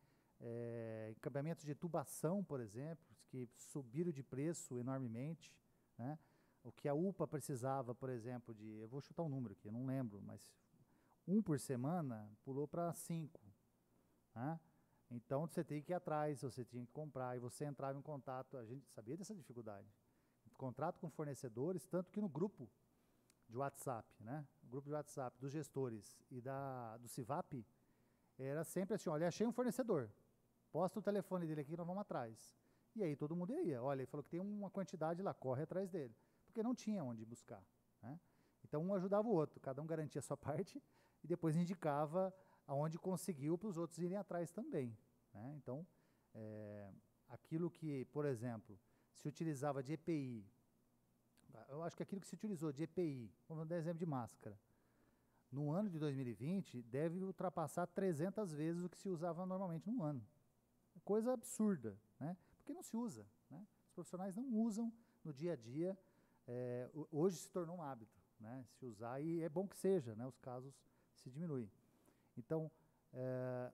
é, equipamentos de tubação, por exemplo, que subiram de preço enormemente, né? O que a U P A precisava, por exemplo, de, eu vou chutar um número aqui, eu não lembro, mas um por semana pulou para cinco, né? Então, você tem que ir atrás, você tinha que comprar, e você entrava em contato, a gente sabia dessa dificuldade, contrato com fornecedores, tanto que no grupo de WhatsApp, né? O grupo de WhatsApp dos gestores e da, do CIVAP, era sempre assim, olha, achei um fornecedor, posta o telefone dele aqui, nós vamos atrás. E aí todo mundo ia, olha, ele falou que tem uma quantidade lá, corre atrás dele, porque não tinha onde buscar, né? Então um ajudava o outro, cada um garantia a sua parte, e depois indicava aonde conseguiu para os outros irem atrás também, né? Então, é, aquilo que, por exemplo, se utilizava de E P I, eu acho que aquilo que se utilizou de E P I, vamos dar exemplo de máscara, no ano de dois mil e vinte, deve ultrapassar trezentas vezes o que se usava normalmente no ano. Coisa absurda, né? Porque não se usa, né? Os profissionais não usam no dia a dia, é, hoje se tornou um hábito, né? Se usar, e é bom que seja, né? Os casos se diminuem. Então, é,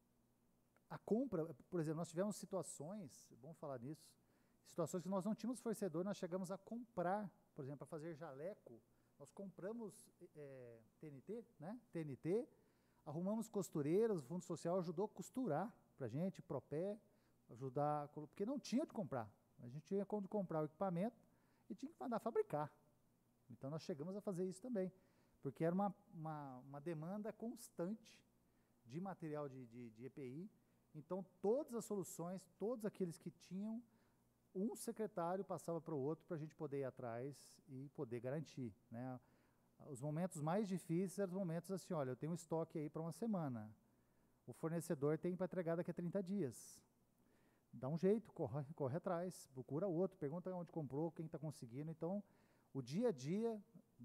a compra, por exemplo, nós tivemos situações, é bom falar nisso, situações que nós não tínhamos fornecedor, nós chegamos a comprar, por exemplo, para fazer jaleco, nós compramos é, T N T, né? T N T, arrumamos costureiras, o Fundo Social ajudou a costurar para a gente, Propé, ajudar, porque não tinha de comprar, a gente tinha como de comprar o equipamento e tinha que mandar fabricar. Então nós chegamos a fazer isso também, porque era uma, uma, uma demanda constante de material de, de, de E P I. Então todas as soluções, todos aqueles que tinham, um secretário passava para o outro para a gente poder ir atrás e poder garantir, né? Os momentos mais difíceis eram os momentos assim, olha, eu tenho um estoque aí para uma semana, o fornecedor tem para entregar daqui a trinta dias. Dá um jeito, corre, corre atrás, procura outro, pergunta onde comprou, quem está conseguindo. Então, o dia a dia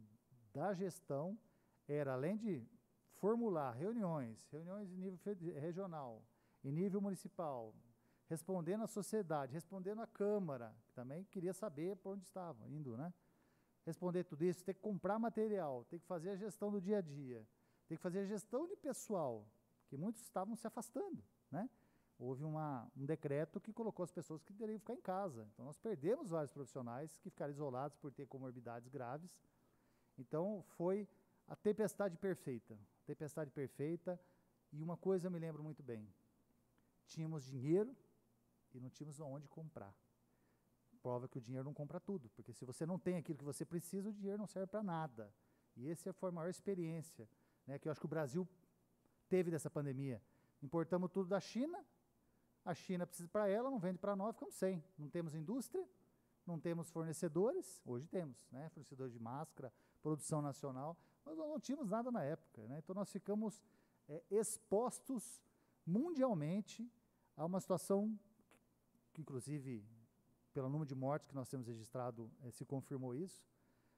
da gestão era, além de formular reuniões, reuniões em nível regional, em nível municipal, respondendo à sociedade, respondendo à Câmara, que também queria saber por onde estava indo, né? Responder tudo isso, ter que comprar material, ter que fazer a gestão do dia a dia, ter que fazer a gestão de pessoal, que muitos estavam se afastando, né? Houve uma, um decreto que colocou as pessoas que teriam que ficar em casa. Então, nós perdemos vários profissionais que ficaram isolados por ter comorbidades graves. Então, foi a tempestade perfeita. A tempestade perfeita. E uma coisa eu me lembro muito bem. Tínhamos dinheiro e não tínhamos onde comprar. Prova que o dinheiro não compra tudo, porque se você não tem aquilo que você precisa, o dinheiro não serve para nada. E essa foi a maior experiência, né, que eu acho que o Brasil teve dessa pandemia. Importamos tudo da China, a China precisa para ela, não vende para nós, ficamos sem. Não temos indústria, não temos fornecedores, hoje temos, né, fornecedores de máscara, produção nacional, mas nós não tínhamos nada na época, né, então nós ficamos é, expostos mundialmente a uma situação que, inclusive, pelo número de mortes que nós temos registrado, eh, se confirmou isso,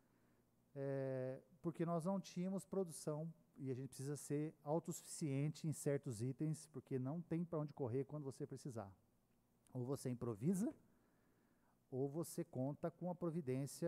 é, porque nós não tínhamos produção e a gente precisa ser autossuficiente em certos itens, porque não tem para onde correr quando você precisar. Ou você improvisa, ou você conta com a providência,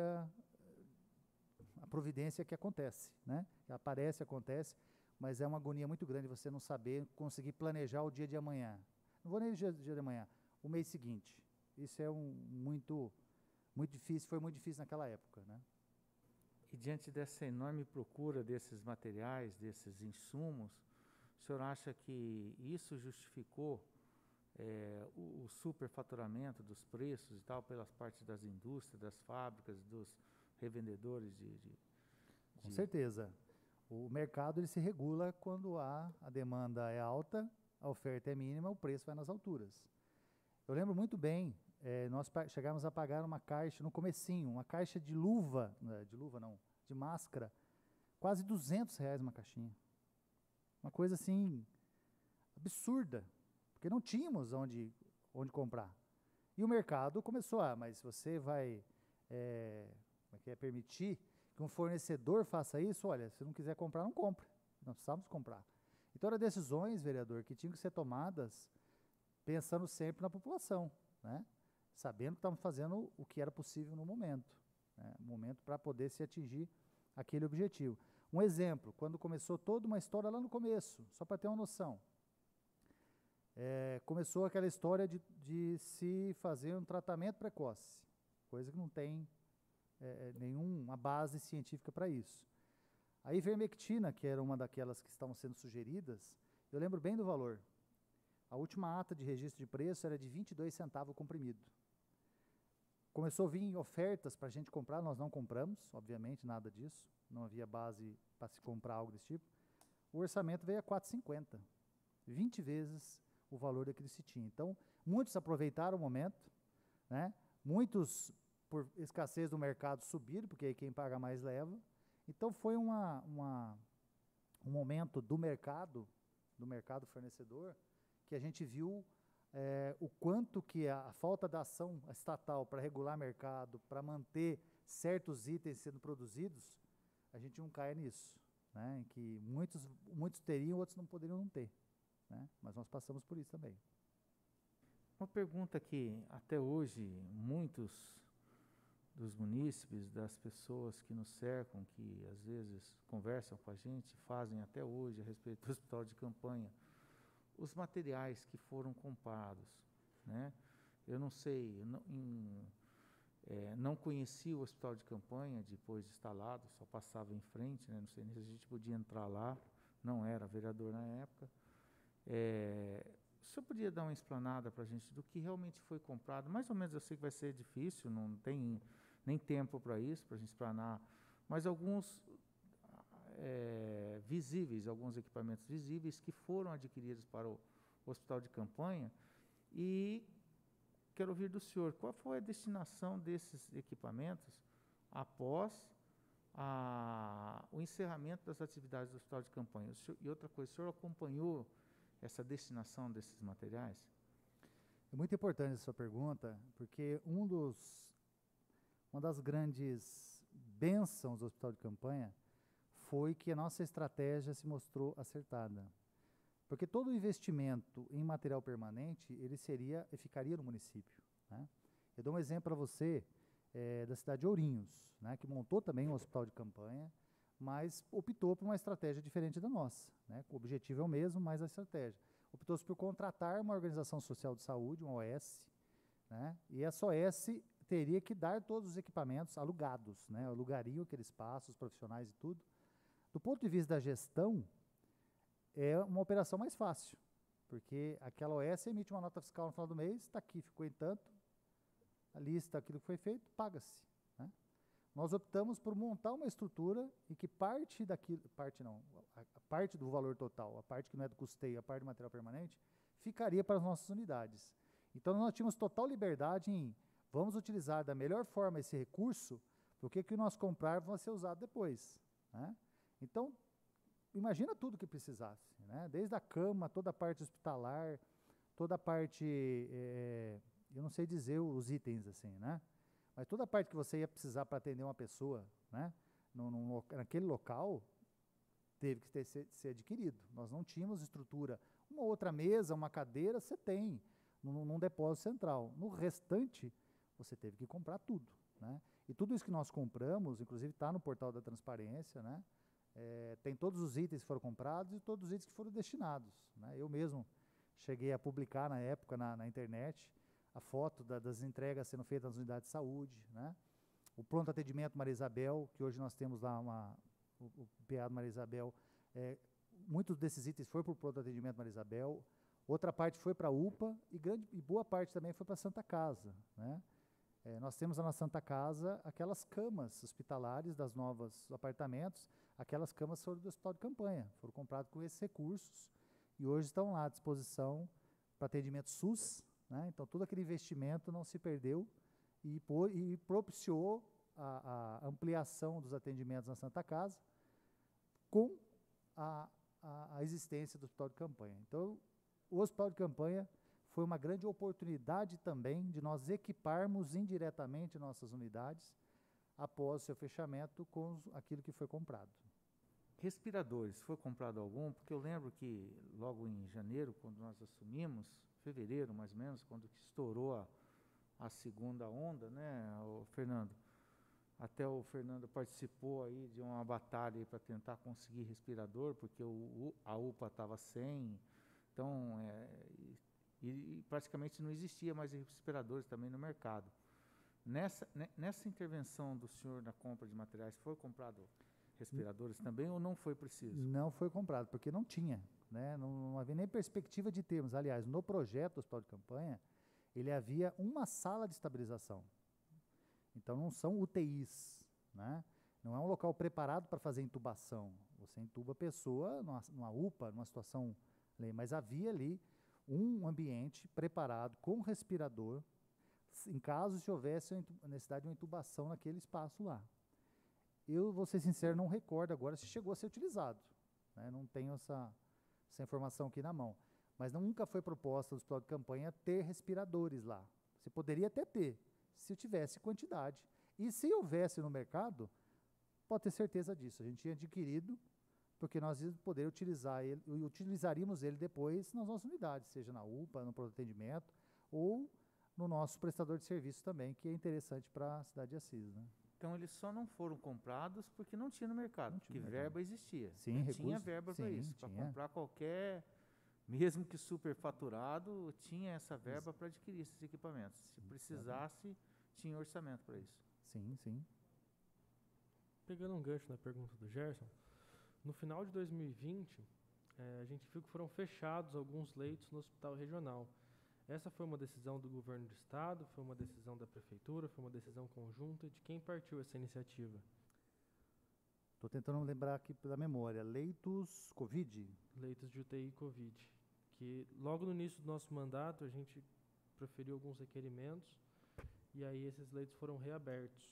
a providência que acontece, né? Aparece, acontece, mas é uma agonia muito grande você não saber conseguir planejar o dia de amanhã. Não vou nem o dia, dia de amanhã, o mês seguinte. Isso é um, muito, muito difícil, foi muito difícil naquela época, né? E diante dessa enorme procura desses materiais, desses insumos, o senhor acha que isso justificou é, o, o superfaturamento dos preços e tal, pelas partes das indústrias, das fábricas, dos revendedores de... de, de... Com certeza. O mercado ele se regula quando a, a demanda é alta, a oferta é mínima, o preço vai nas alturas. Eu lembro muito bem, é, nós chegamos a pagar uma caixa, no comecinho, uma caixa de luva, de luva não, de máscara, quase duzentos reais uma caixinha. Uma coisa assim, absurda, porque não tínhamos onde, onde comprar. E o mercado começou, ah, mas você vai é, como é que é, permitir que um fornecedor faça isso? Olha, se não quiser comprar, não compre. Nós precisamos comprar. Então, eram decisões, vereador, que tinham que ser tomadas pensando sempre na população, né? Sabendo que estávamos fazendo o que era possível no momento, né? No momento para poder se atingir aquele objetivo. Um exemplo, quando começou toda uma história lá no começo, só para ter uma noção, é, começou aquela história de, de se fazer um tratamento precoce, coisa que não tem é, nenhuma base científica para isso. A ivermectina, que era uma daquelas que estavam sendo sugeridas, eu lembro bem do valor. A última ata de registro de preço era de vinte e dois centavos o comprimido. Começou a vir ofertas para a gente comprar, nós não compramos, obviamente, nada disso. Não havia base para se comprar algo desse tipo. O orçamento veio a quatro reais e cinquenta centavos, vinte vezes o valor daquele se tinha. Então, muitos aproveitaram o momento, né? Muitos, por escassez do mercado, subiram, porque aí quem paga mais leva. Então, foi uma, uma, um momento do mercado, do mercado fornecedor, que a gente viu é, o quanto que a, a falta da ação estatal para regular mercado, para manter certos itens sendo produzidos, a gente não cai nisso, né? Em que muitos, muitos teriam, outros não poderiam não ter, né? Mas nós passamos por isso também. Uma pergunta que até hoje muitos dos munícipes, das pessoas que nos cercam, que às vezes conversam com a gente, fazem até hoje a respeito do hospital de campanha, os materiais que foram comprados, né? Eu não sei, eu não, em, é, não conheci o hospital de campanha depois de instalado, só passava em frente, né? Não sei nem se a gente podia entrar lá, não era vereador na época. É, o senhor podia dar uma explanada para a gente do que realmente foi comprado? Mais ou menos, eu sei que vai ser difícil, não tem nem tempo para isso, para a gente explanar, mas alguns é, visíveis, alguns equipamentos visíveis que foram adquiridos para o hospital de campanha. E quero ouvir do senhor, qual foi a destinação desses equipamentos após a, o encerramento das atividades do hospital de campanha? O senhor, e outra coisa, o senhor acompanhou essa destinação desses materiais? É muito importante essa sua pergunta, porque um dos, uma das grandes bênçãos do hospital de campanha foi que a nossa estratégia se mostrou acertada. Porque todo investimento em material permanente, ele seria e ficaria no município, né? Eu dou um exemplo para você é, da cidade de Ourinhos, né, que montou também um hospital de campanha, mas optou por uma estratégia diferente da nossa, né? O objetivo é o mesmo, mas a estratégia. Optou-se por contratar uma organização social de saúde, uma O S, né? E essa O S teria que dar todos os equipamentos alugados, né? Alugariam aquele espaço, os profissionais e tudo. Do ponto de vista da gestão, é uma operação mais fácil, porque aquela O S emite uma nota fiscal no final do mês, está aqui, ficou em tanto, a lista, aquilo que foi feito, paga-se, né? Nós optamos por montar uma estrutura em que parte daquilo, parte não, a, a parte do valor total, a parte que não é do custeio, a parte do material permanente, ficaria para as nossas unidades. Então, nós tínhamos total liberdade em, vamos utilizar da melhor forma esse recurso, porque o que nós comprar vai ser usado depois, né? Então, imagina tudo que precisasse, né? Desde a cama, toda a parte hospitalar, toda a parte, é, eu não sei dizer os itens assim, né? Mas toda a parte que você ia precisar para atender uma pessoa, né? no, no, naquele local, teve que ter, ser, ser adquirido. Nós não tínhamos estrutura. Uma outra mesa, uma cadeira, você tem num, num depósito central. No restante, você teve que comprar tudo, né? E tudo isso que nós compramos, inclusive está no portal da transparência, né? É, tem todos os itens que foram comprados e todos os itens que foram destinados, né? Eu mesmo cheguei a publicar na época na, na internet a foto da, das entregas sendo feitas nas unidades de saúde, né? O pronto atendimento Maria Isabel, que hoje nós temos lá uma, o, o P A do Maria Isabel, é, muitos desses itens foram para o pronto atendimento Maria Isabel, outra parte foi para a U P A e, grande, e boa parte também foi para a Santa Casa, né? É, nós temos na Santa Casa aquelas camas hospitalares das novos apartamentos, aquelas camas foram do hospital de campanha, foram compradas com esses recursos e hoje estão lá à disposição para atendimento SUS, né? Então todo aquele investimento não se perdeu e, por, e propiciou a, a ampliação dos atendimentos na Santa Casa com a, a, a existência do hospital de campanha. Então o hospital de campanha foi uma grande oportunidade também de nós equiparmos indiretamente nossas unidades após o seu fechamento com os, aquilo que foi comprado. Respiradores, foi comprado algum? Porque eu lembro que logo em janeiro, quando nós assumimos, fevereiro mais ou menos, quando estourou a, a segunda onda, né, o Fernando? Até o Fernando participou aí de uma batalha para tentar conseguir respirador, porque o, o, a U P A estava sem, então, é, e, e praticamente não existia mais respiradores também no mercado. Nessa, nessa intervenção do senhor na compra de materiais, foi comprado respiradores também ou não foi preciso? Não foi comprado, porque não tinha, né? Não, não havia nem perspectiva de termos. Aliás, no projeto do hospital de campanha, ele havia uma sala de estabilização. Então, não são U T Is, né? Não é um local preparado para fazer intubação. Você intuba a pessoa numa, numa U P A, numa situação... Mas havia ali um ambiente preparado com respirador, em caso se houvesse a necessidade de uma intubação naquele espaço lá. Eu, vou ser sincero, não recordo agora se chegou a ser utilizado, né? Não tenho essa, essa informação aqui na mão. Mas nunca foi proposta do hospital de campanha ter respiradores lá. Você poderia até ter, se tivesse quantidade. E se houvesse no mercado, pode ter certeza disso. A gente tinha adquirido, porque nós íamos poder utilizar ele, e utilizaríamos ele depois nas nossas unidades, seja na U P A, no pronto atendimento, ou no nosso prestador de serviço também, que é interessante para a cidade de Assis, né? Então, eles só não foram comprados porque não tinha no mercado, Não porque tinha no verba mercado. existia. Sim, Tinha recurso, verba para sim, isso, para tinha. comprar qualquer, mesmo que superfaturado, tinha essa verba para adquirir esses equipamentos. Se precisasse, tinha orçamento para isso. Sim, sim. Pegando um gancho na pergunta do Gerson, no final de dois mil e vinte, eh, a gente viu que foram fechados alguns leitos no hospital regional. Essa foi uma decisão do governo do estado, foi uma decisão da prefeitura, foi uma decisão conjunta? De quem partiu essa iniciativa? Estou tentando lembrar aqui pela memória. Leitos Covid? Leitos de U T I Covid. Que logo no início do nosso mandato a gente proferiu alguns requerimentos e aí esses leitos foram reabertos.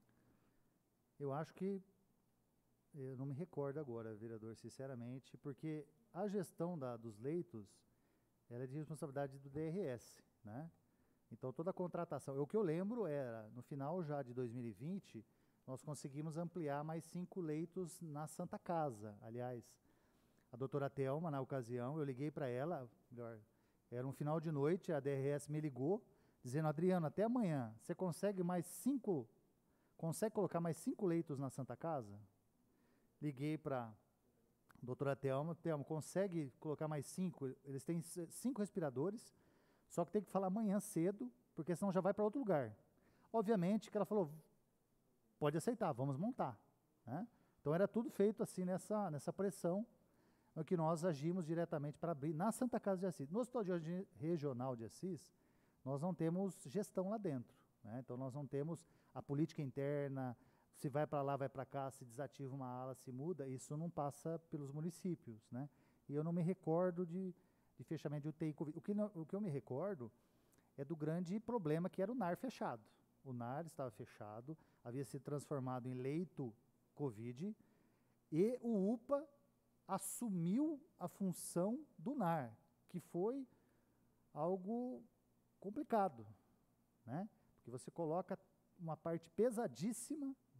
Eu acho que, eu não me recordo agora, vereador, sinceramente, porque a gestão da, dos leitos, ela é de responsabilidade do D R S, né? Então, toda a contratação, o que eu lembro era, no final já de dois mil e vinte, nós conseguimos ampliar mais cinco leitos na Santa Casa. Aliás, a doutora Thelma, na ocasião, eu liguei para ela, melhor, era um final de noite, a D R S me ligou, dizendo, Adriano, até amanhã, você consegue mais cinco, consegue colocar mais cinco leitos na Santa Casa? Liguei para doutora Thelma, Thelma, consegue colocar mais cinco? Eles têm cinco respiradores, só que tem que falar amanhã cedo, porque senão já vai para outro lugar. Obviamente que ela falou, pode aceitar, vamos montar, né? Então era tudo feito assim nessa, nessa pressão, no que nós agimos diretamente para abrir na Santa Casa de Assis. No Hospital de Regional de Assis, nós não temos gestão lá dentro, né? Então nós não temos a política interna, se vai para lá, vai para cá, se desativa uma ala, se muda, isso não passa pelos municípios, né? E eu não me recordo de, de fechamento de U T I Covid. O que, não, o que eu me recordo é do grande problema que era o N A R fechado. O N A R estava fechado, havia se transformado em leito Covid, e o U P A assumiu a função do N A R, que foi algo complicado, né? Porque você coloca uma parte pesadíssima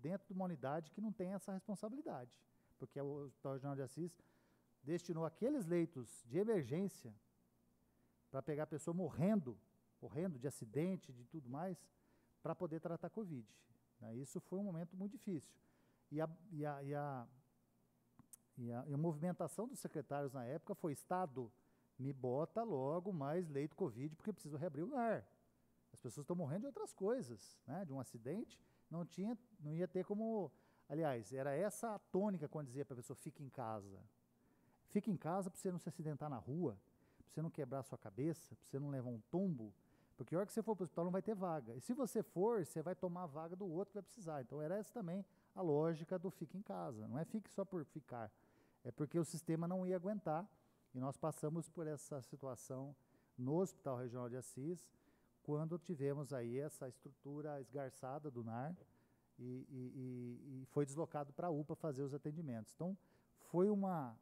dentro de uma unidade que não tem essa responsabilidade, porque o Hospital Regional de Assis destinou aqueles leitos de emergência para pegar a pessoa morrendo, morrendo de acidente, de tudo mais, para poder tratar Covid. Né? Isso foi um momento muito difícil. E a, e, a, e, a, e, a, e a movimentação dos secretários na época foi: Estado, me bota logo mais leito Covid, porque eu preciso reabrir o lugar. As pessoas estão morrendo de outras coisas, né? De um acidente, não, tinha, não ia ter como... Aliás, era essa a tônica quando dizia para a pessoa: fique em casa. Fique em casa para você não se acidentar na rua, para você não quebrar a sua cabeça, para você não levar um tombo, porque a hora que você for para o hospital não vai ter vaga. E se você for, você vai tomar a vaga do outro que vai precisar. Então era essa também a lógica do fique em casa. Não é fique só por ficar, é porque o sistema não ia aguentar. E nós passamos por essa situação no Hospital Regional de Assis, quando tivemos aí essa estrutura esgarçada do N A R e, e, e, e foi deslocado para a U P A fazer os atendimentos. Então, foi uma,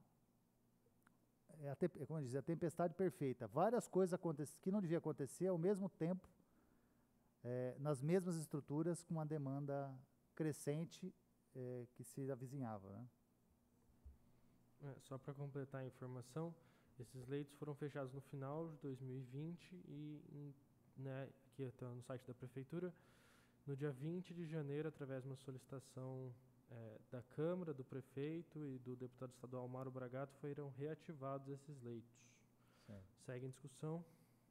é a, como eu dizia, a tempestade perfeita. Várias coisas que não deviam acontecer ao mesmo tempo, é, nas mesmas estruturas, com uma demanda crescente é, que se avizinhava, né? É, só para completar a informação, esses leitos foram fechados no final de dois mil e vinte e, em, né, aqui está no site da Prefeitura, no dia vinte de janeiro, através de uma solicitação é, da Câmara, do Prefeito e do deputado estadual Mauro Bragato, foram reativados esses leitos. Certo. Segue em discussão.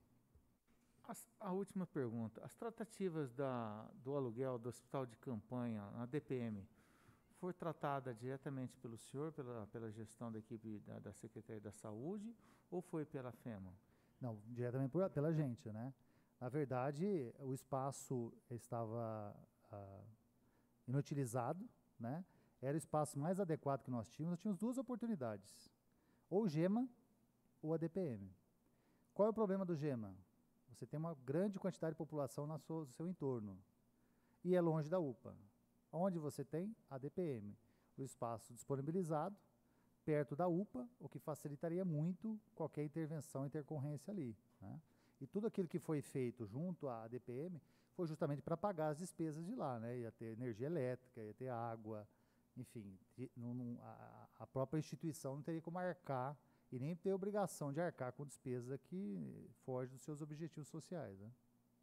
As, a última pergunta. As tratativas da, do aluguel do hospital de campanha, na D P M, foi tratada diretamente pelo senhor, pela, pela gestão da equipe da, da Secretaria da Saúde, ou foi pela FEMA? Não, diretamente por, pela gente, né? Na verdade, o espaço estava ah, inutilizado, né? Era o espaço mais adequado que nós tínhamos. Nós tínhamos duas oportunidades, ou o GEMA ou a D P M. Qual é o problema do GEMA? Você tem uma grande quantidade de população no seu, seu entorno e é longe da U P A. Onde você tem a D P M, o espaço disponibilizado, perto da U P A, o que facilitaria muito qualquer intervenção, intercorrência ali, né? E tudo aquilo que foi feito junto à D P M foi justamente para pagar as despesas de lá, né? Ia ter energia elétrica, ia ter água, enfim, não, não, a, a própria instituição não teria como arcar e nem ter obrigação de arcar com despesa que foge dos seus objetivos sociais, né?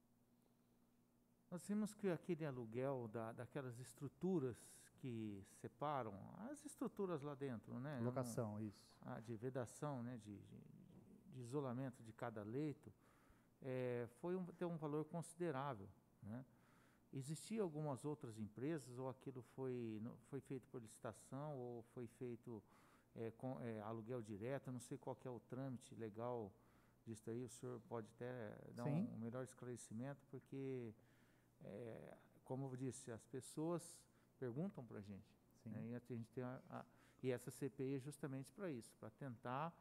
Nós vimos que aquele aluguel da, daquelas estruturas que separam, as estruturas lá dentro, né? Locação, no, isso. A de vedação, né? De, de, de isolamento de cada leito, é, foi um, ter um valor considerável, né? Existiam algumas outras empresas, ou aquilo foi, foi feito por licitação, ou foi feito é, com é, aluguel direto, não sei qual que é o trâmite legal disso aí, o senhor pode até dar um, um melhor esclarecimento, porque... É, como eu disse, as pessoas perguntam para a gente, né? E a gente tem a, a, e essa C P I é justamente para isso, para tentar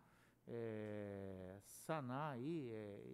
é, sanar aí, é,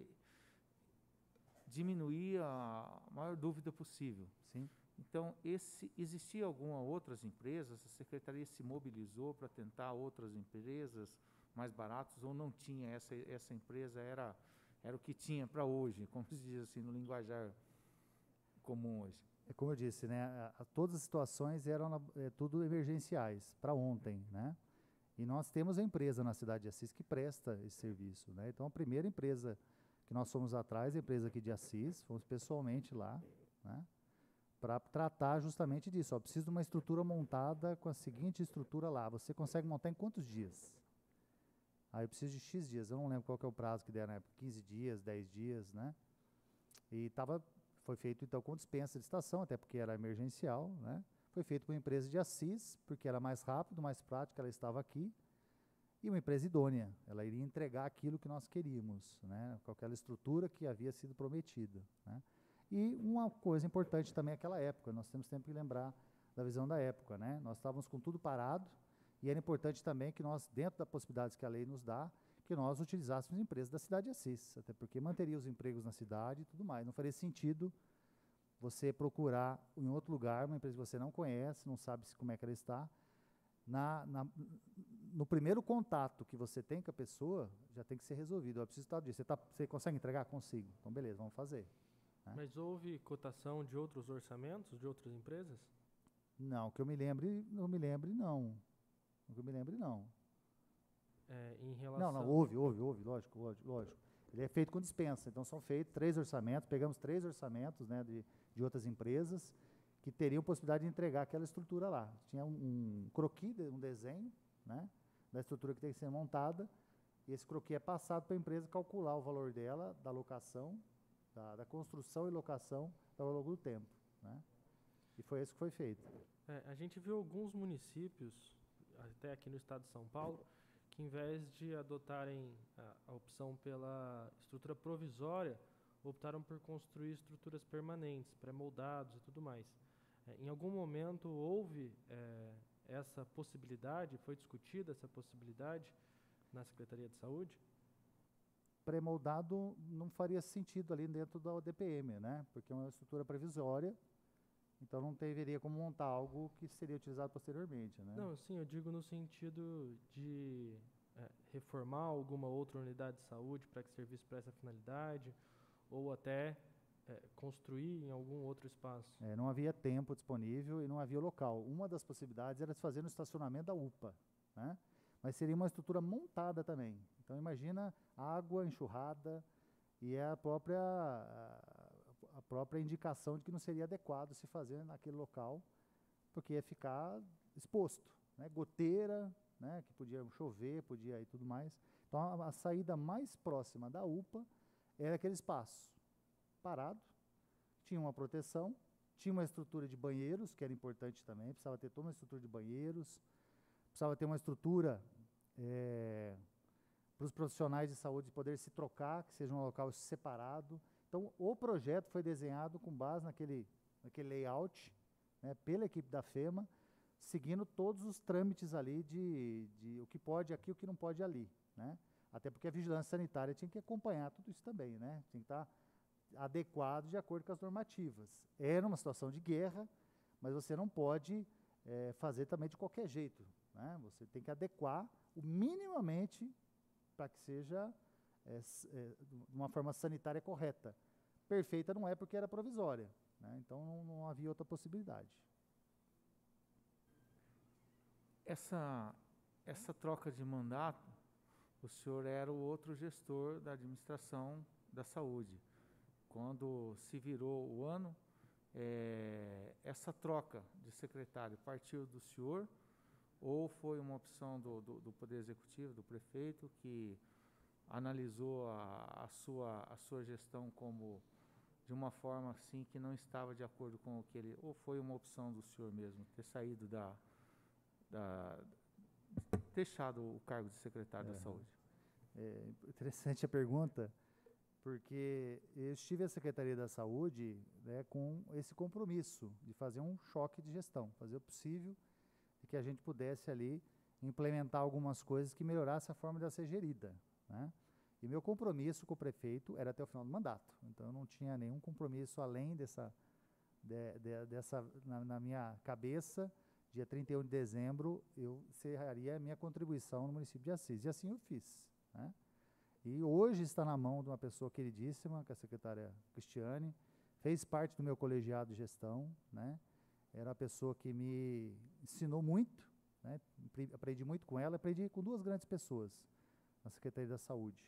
diminuir a maior dúvida possível. Sim. Então, esse, existia alguma outras empresas, a secretaria se mobilizou para tentar outras empresas mais baratas, ou não tinha, essa, essa empresa era, era o que tinha para hoje, como se diz assim no linguajar comum hoje? É como eu disse, né? A, a, todas as situações eram na, é, tudo emergenciais, para ontem, né? E nós temos a empresa na cidade de Assis que presta esse serviço, né? Então, a primeira empresa que nós fomos atrás, a empresa aqui de Assis, fomos pessoalmente lá, né? Para tratar justamente disso. Ó, preciso de uma estrutura montada com a seguinte estrutura lá. Você consegue montar em quantos dias? Ah, eu preciso de X dias. Eu não lembro qual que é o prazo que deram na época. quinze dias, dez dias, né? E tava, foi feito, então, com dispensa de estação, até porque era emergencial, né? Foi feito por uma empresa de Assis, porque era mais rápido, mais prático, ela estava aqui. E uma empresa idônea. Ela iria entregar aquilo que nós queríamos, né? Com aquela estrutura que havia sido prometida, né? E uma coisa importante também naquela época, nós temos sempre que lembrar da visão da época, né? Nós estávamos com tudo parado e era importante também que nós, dentro das possibilidades que a lei nos dá, que nós utilizássemos empresas da cidade de Assis, até porque manteria os empregos na cidade e tudo mais. Não faria sentido você procurar em outro lugar uma empresa que você não conhece, não sabe como é que ela está. Na, na, no primeiro contato que você tem com a pessoa, já tem que ser resolvido. Eu preciso estar disso. Você, tá, você consegue entregar? Consigo. Então, beleza, vamos fazer. Mas houve cotação de outros orçamentos, de outras empresas? Não, que eu me lembre, não me lembre, não. Que eu me lembre, não. É, em relação... Não, não, houve, houve, houve, lógico, lógico, lógico. Ele é feito com dispensa, então são feitos três orçamentos, pegamos três orçamentos, né, de, de outras empresas que teriam possibilidade de entregar aquela estrutura lá. Tinha um, um croquis, um desenho, né, da estrutura que tem que ser montada, e esse croquis é passado para a empresa calcular o valor dela, da locação, da, da construção e locação ao longo do tempo, né, e foi isso que foi feito. É, a gente viu alguns municípios, até aqui no estado de São Paulo, que em vez de adotarem a, a opção pela estrutura provisória, optaram por construir estruturas permanentes, pré-moldados e tudo mais. É, em algum momento houve é, essa possibilidade, foi discutida essa possibilidade na Secretaria de Saúde? Pré-moldado não faria sentido ali dentro da O D P M, né? Porque é uma estrutura provisória, então não deveria como montar algo que seria utilizado posteriormente, né? Não, sim, eu digo no sentido de é, reformar alguma outra unidade de saúde para que servisse para essa finalidade, ou até é, construir em algum outro espaço. É, não havia tempo disponível e não havia local. Uma das possibilidades era se fazer no estacionamento da U P A, né? Mas seria uma estrutura montada também. Então imagina água, enxurrada e é a própria... A, a própria indicação de que não seria adequado se fazer naquele local, porque ia ficar exposto, né? Goteira, né? Que podia chover, podia e tudo mais. Então, a, a saída mais próxima da U P A era aquele espaço parado, tinha uma proteção, tinha uma estrutura de banheiros, que era importante também, precisava ter toda uma estrutura de banheiros, precisava ter uma estrutura é, para os profissionais de saúde poder se trocar, que seja um local separado. Então, o projeto foi desenhado com base naquele, naquele layout, né, pela equipe da FEMA, seguindo todos os trâmites ali de, de o que pode aqui e o que não pode ali, né? Até porque a vigilância sanitária tinha que acompanhar tudo isso também, né? Tinha que estar adequado de acordo com as normativas. Era uma situação de guerra, mas você não pode é, fazer também de qualquer jeito, né? Você tem que adequar o minimamente para que seja... É, é, de uma forma sanitária correta. Perfeita não é porque era provisória, né? Então não, não havia outra possibilidade. Essa, essa troca de mandato, o senhor era o outro gestor da administração da saúde. Quando se virou o ano, é, essa troca de secretário partiu do senhor ou foi uma opção do, do, do Poder Executivo, do prefeito, que analisou a, a, sua, a sua gestão como de uma forma assim que não estava de acordo com o que ele... Ou foi uma opção do senhor mesmo ter saído da... da deixado o cargo de secretário É, da saúde? É interessante a pergunta, porque eu estive à Secretaria da Saúde, né, com esse compromisso de fazer um choque de gestão, fazer o possível de que a gente pudesse ali implementar algumas coisas que melhorassem a forma de ela ser gerida, né? E meu compromisso com o prefeito era até o final do mandato, então eu não tinha nenhum compromisso além dessa, de, de, dessa na, na minha cabeça, dia trinta e um de dezembro, eu encerraria a minha contribuição no município de Assis, e assim eu fiz, né? E hoje está na mão de uma pessoa queridíssima, que é a secretária Cristiane, fez parte do meu colegiado de gestão, né? Era uma pessoa que me ensinou muito, né? Aprendi muito com ela, aprendi com duas grandes pessoas na Secretaria da Saúde.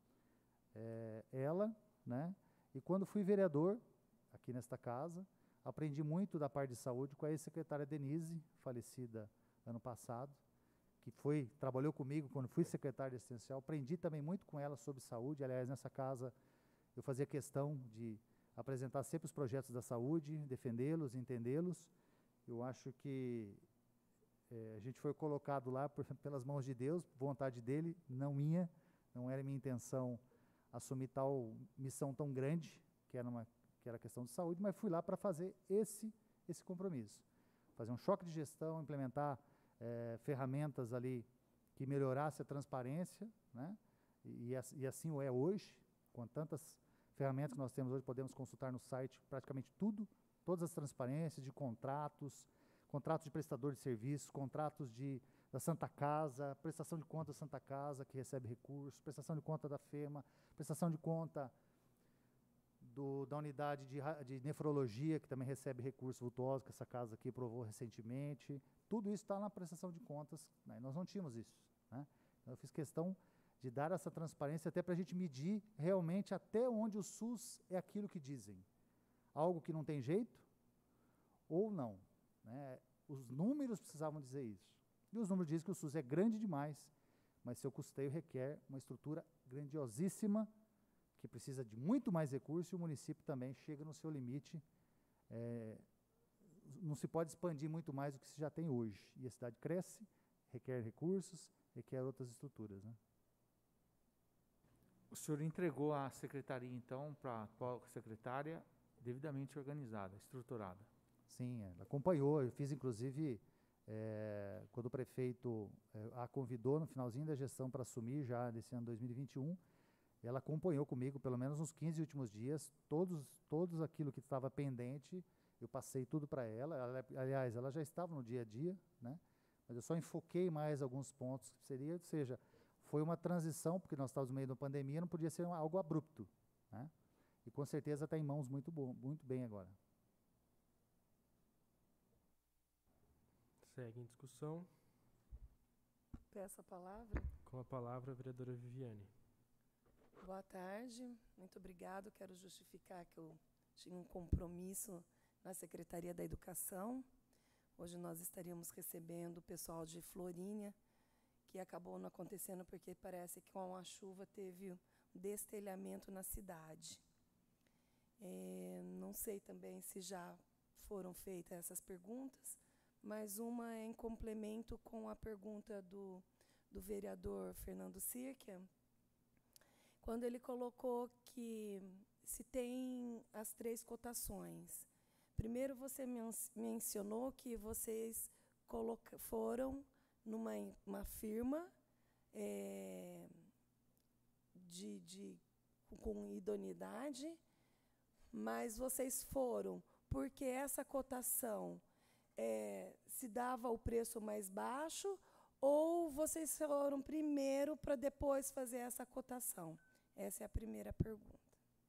É, ela, né? E quando fui vereador, aqui nesta casa, aprendi muito da parte de saúde com a ex-secretária Denise, falecida ano passado, que foi, trabalhou comigo quando fui secretário de assistencial. Aprendi também muito com ela sobre saúde. Aliás, nessa casa eu fazia questão de apresentar sempre os projetos da saúde, defendê-los, entendê-los. Eu acho que é, a gente foi colocado lá por, pelas mãos de Deus, vontade dele, não minha, não era minha intenção assumir tal missão tão grande, que era, uma, que era a questão de saúde, mas fui lá para fazer esse, esse compromisso. Fazer um choque de gestão, implementar é, ferramentas ali que melhorasse a transparência, né? E, e, e assim o é hoje, com tantas ferramentas que nós temos hoje, podemos consultar no site praticamente tudo, todas as transparências de contratos, contratos de prestador de serviços, contratos de, da Santa Casa, prestação de conta da Santa Casa, que recebe recursos, prestação de conta da FEMA, prestação de conta do, da unidade de, de nefrologia, que também recebe recurso vultuoso, que essa casa aqui provou recentemente. Tudo isso está na prestação de contas, né? Nós não tínhamos isso, né? Então, eu fiz questão de dar essa transparência até para a gente medir realmente até onde o SUS é aquilo que dizem. Algo que não tem jeito ou não, né? Os números precisavam dizer isso. E os números dizem que o SUS é grande demais, mas seu custeio requer uma estrutura grandiosíssima, que precisa de muito mais recursos, e o município também chega no seu limite. É, não se pode expandir muito mais do que se já tem hoje. E a cidade cresce, requer recursos, requer outras estruturas, né? O senhor entregou a secretaria, então, para a atual secretária, devidamente organizada, estruturada. Sim, ela acompanhou. Eu fiz, inclusive, é, quando o prefeito é, a convidou no finalzinho da gestão para assumir já nesse ano dois mil e vinte e um, ela acompanhou comigo pelo menos uns quinze últimos dias, todos, todos aquilo que estava pendente, eu passei tudo para ela. ela. Aliás, ela já estava no dia a dia, né? Mas eu só enfoquei mais alguns pontos, que seria, ou seja, foi uma transição, porque nós estávamos no meio da pandemia, não podia ser uma, algo abrupto, né? E com certeza está em mãos muito, bom, muito bem agora. Segue em discussão. Peço a palavra. Com a palavra, a vereadora Viviane. Boa tarde, muito obrigado. Quero justificar que eu tinha um compromisso na Secretaria da Educação. Hoje nós estaríamos recebendo o pessoal de Florinha, que acabou não acontecendo porque parece que com a chuva teve um destelhamento na cidade. É, não sei também se já foram feitas essas perguntas, mas uma é em complemento com a pergunta do, do vereador Fernando Sirkia, quando ele colocou que se tem as três cotações. Primeiro, você men mencionou que vocês coloca foram numa uma firma é, de, de, com idoneidade, mas vocês foram porque essa cotação é, se dava o preço mais baixo, ou vocês foram primeiro para depois fazer essa cotação? Essa é a primeira pergunta.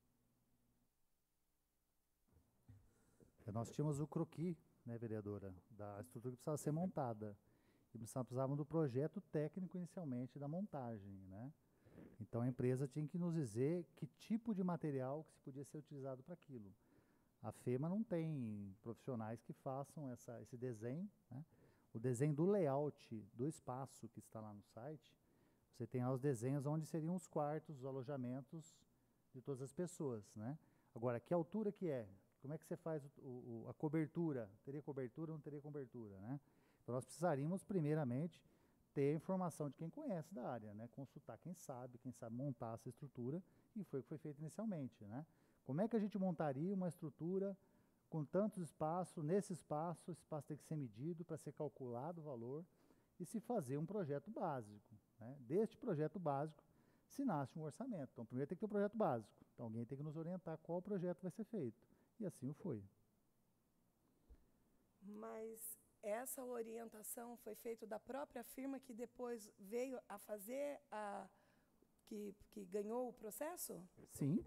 Nós tínhamos o croquis, né, vereadora, da estrutura que precisava ser montada. E precisávamos do projeto técnico inicialmente da montagem, né? Então a empresa tinha que nos dizer que tipo de material que se podia ser utilizado para aquilo. A FEMA não tem profissionais que façam essa, esse desenho, né? O desenho do layout do espaço que está lá no site, você tem lá os desenhos onde seriam os quartos, os alojamentos de todas as pessoas, né? Agora, que altura que é? Como é que você faz o, o, a cobertura? Teria cobertura ou não teria cobertura, né? Então, nós precisaríamos, primeiramente, ter informação de quem conhece da área, né? Consultar quem sabe, quem sabe montar essa estrutura, e foi o que foi feito inicialmente, né? Como é que a gente montaria uma estrutura com tantos espaços? Nesse espaço, esse espaço tem que ser medido para ser calculado o valor e se fazer um projeto básico, né? Deste projeto básico, se nasce um orçamento. Então, primeiro tem que ter um projeto básico. Então, alguém tem que nos orientar qual projeto vai ser feito. E assim o foi. Mas essa orientação foi feita da própria firma que depois veio a fazer, a, que, que ganhou o processo? Sim.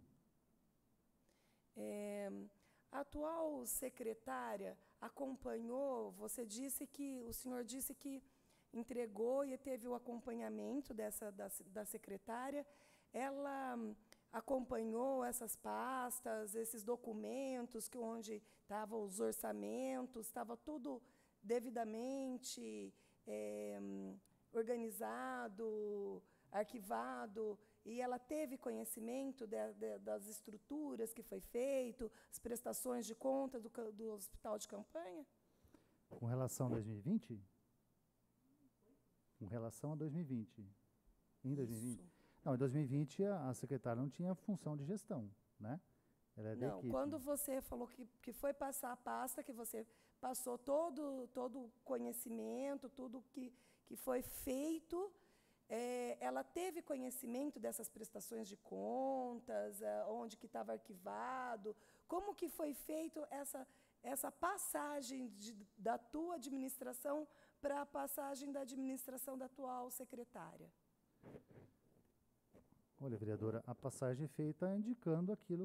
É, a atual secretária acompanhou, você disse que, o senhor disse que entregou e teve o acompanhamento dessa, da, da secretária. Ela acompanhou essas pastas, esses documentos, que onde estavam os orçamentos, estava tudo devidamente é, organizado, arquivado, e ela teve conhecimento de, de, das estruturas que foi feito, as prestações de conta do, do hospital de campanha? Com relação a dois mil e vinte? Com relação a dois mil e vinte. Em dois mil e vinte? Isso. Não, em dois mil e vinte a, a secretária não tinha função de gestão, né? Ela é da não, equipe. Quando você falou que, que foi passar a pasta, que você passou todo todo o conhecimento, tudo que, que foi feito, é, ela teve conhecimento dessas prestações de contas, é, onde que estava arquivado, como que foi feito essa, essa passagem de, da tua administração para a passagem da administração da atual secretária? Olha, vereadora, a passagem é feita indicando aquilo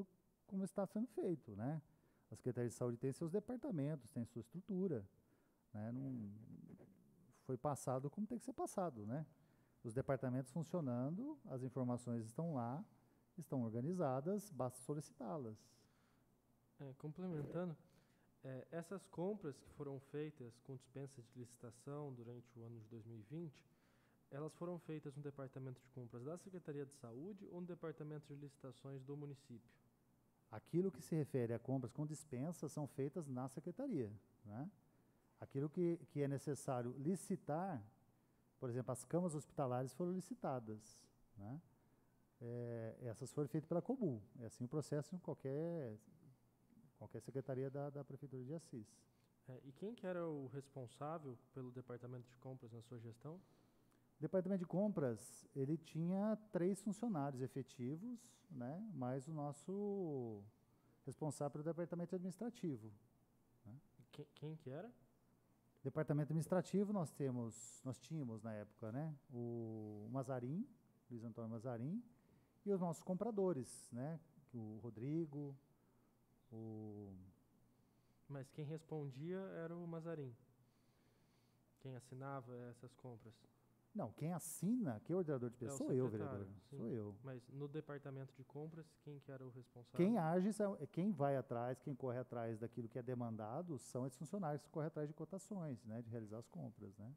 como está sendo feito, né? A Secretaria de Saúde tem seus departamentos, tem sua estrutura, né? Não foi passado como tem que ser passado, né? Os departamentos funcionando, as informações estão lá, estão organizadas, basta solicitá-las. É, complementando, é, essas compras que foram feitas com dispensa de licitação durante o ano de dois mil e vinte, elas foram feitas no departamento de compras da Secretaria de Saúde ou no departamento de licitações do município? Aquilo que se refere a compras com dispensa são feitas na secretaria, né? Aquilo que, que é necessário licitar, por exemplo, as camas hospitalares foram licitadas, né? É, essas foram feitas pela COBUL. É assim o processo em qualquer, qualquer secretaria da, da Prefeitura de Assis. É, e quem que era o responsável pelo departamento de compras na sua gestão? O departamento de compras, ele tinha três funcionários efetivos, né, mais o nosso responsável pelo departamento administrativo. Né? Quem, quem que era? Departamento administrativo, nós temos, nós tínhamos na época, né, o Mazarim, Luiz Antônio Mazarim, e os nossos compradores, né, o Rodrigo, o... Mas quem respondia era o Mazarim. Quem assinava essas compras? Não, quem assina, quem é o ordenador de É o pessoa, sou eu, secretário, vereador, sim. sou eu. Mas no departamento de compras, quem que era o responsável? Quem age, são- é quem vai atrás, quem corre atrás daquilo que é demandado, são esses funcionários que correm atrás de cotações, né, de realizar as compras, né.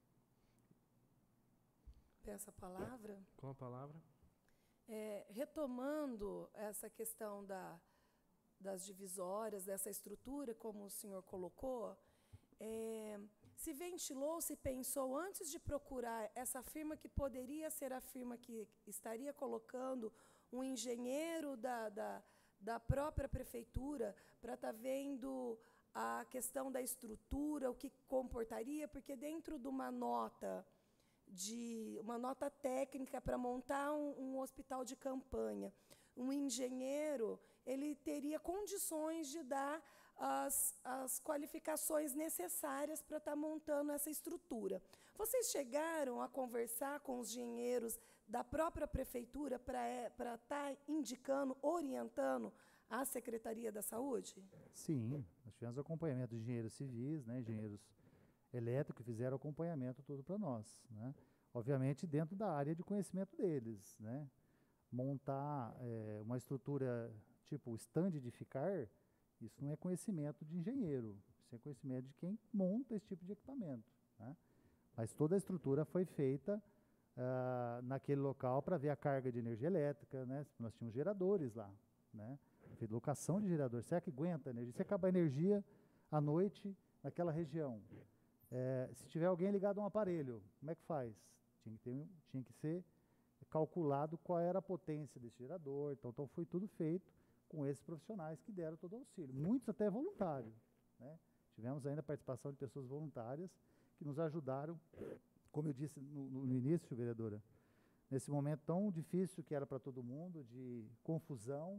Peço a palavra. Com a palavra. É, retomando essa questão da, das divisórias, dessa estrutura, como o senhor colocou, é, se ventilou, se pensou, antes de procurar essa firma que poderia ser a firma que estaria colocando um engenheiro da, da, da própria prefeitura para estar vendo a questão da estrutura, o que comportaria, porque dentro de uma nota de uma nota técnica para montar um, um hospital de campanha, um engenheiro ele teria condições de dar as, as qualificações necessárias para estar montando essa estrutura. Vocês chegaram a conversar com os engenheiros da própria prefeitura para para estar indicando, orientando a Secretaria da Saúde? Sim, nós tivemos acompanhamento de engenheiros civis, né, engenheiros elétricos, que fizeram acompanhamento todo para nós, né? Obviamente dentro da área de conhecimento deles, né? Montar é, uma estrutura tipo stand de ficar, isso não é conhecimento de engenheiro, isso é conhecimento de quem monta esse tipo de equipamento, né? Mas toda a estrutura foi feita ah, naquele local para ver a carga de energia elétrica, né? Nós tínhamos geradores lá, né? Fez locação de geradores. Será que aguenta a energia? Se acabar a energia à noite naquela região, é, se tiver alguém ligado a um aparelho, como é que faz? Tinha que, ter, tinha que ser calculado qual era a potência desse gerador. Então, então foi tudo feito com esses profissionais que deram todo o auxílio. Muitos até voluntários, né? Tivemos ainda a participação de pessoas voluntárias que nos ajudaram, como eu disse no, no início, vereadora, nesse momento tão difícil que era para todo mundo, de confusão,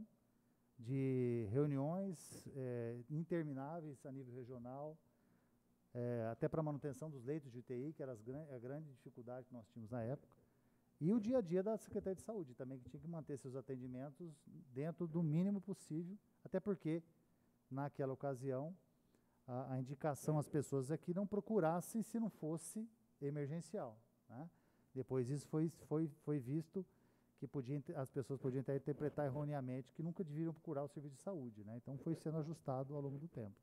de reuniões é, intermináveis a nível regional, é, até para a manutenção dos leitos de U T I, que era as gran a grande dificuldade que nós tínhamos na época, e o dia a dia da Secretaria de Saúde também, que tinha que manter seus atendimentos dentro do mínimo possível, até porque, naquela ocasião, a, a indicação às pessoas é que não procurassem se não fosse emergencial, né? Depois isso foi, foi, foi visto que podia, as pessoas podiam até interpretar erroneamente que nunca deveriam procurar o serviço de saúde, né? Então foi sendo ajustado ao longo do tempo.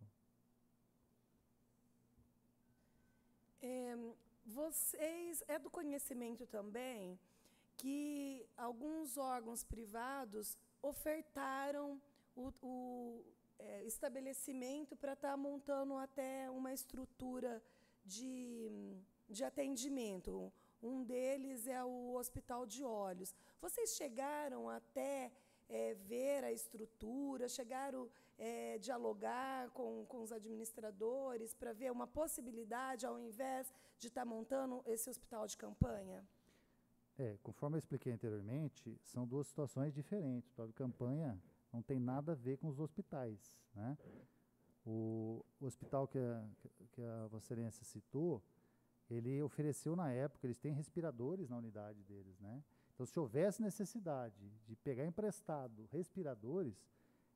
É, vocês, é do conhecimento também que alguns órgãos privados ofertaram o, o é, estabelecimento para estar montando até uma estrutura de, de atendimento. Um deles é o Hospital de Olhos. Vocês chegaram até é, ver a estrutura, chegaram a é, dialogar com, com os administradores para ver uma possibilidade, ao invés de estar montando esse hospital de campanha? É, conforme eu expliquei anteriormente, são duas situações diferentes. O hospital de campanha não tem nada a ver com os hospitais, né? O, o hospital que a, que a Vossa Excelência citou, ele ofereceu na época, eles têm respiradores na unidade deles, né? Então, se houvesse necessidade de pegar emprestado respiradores,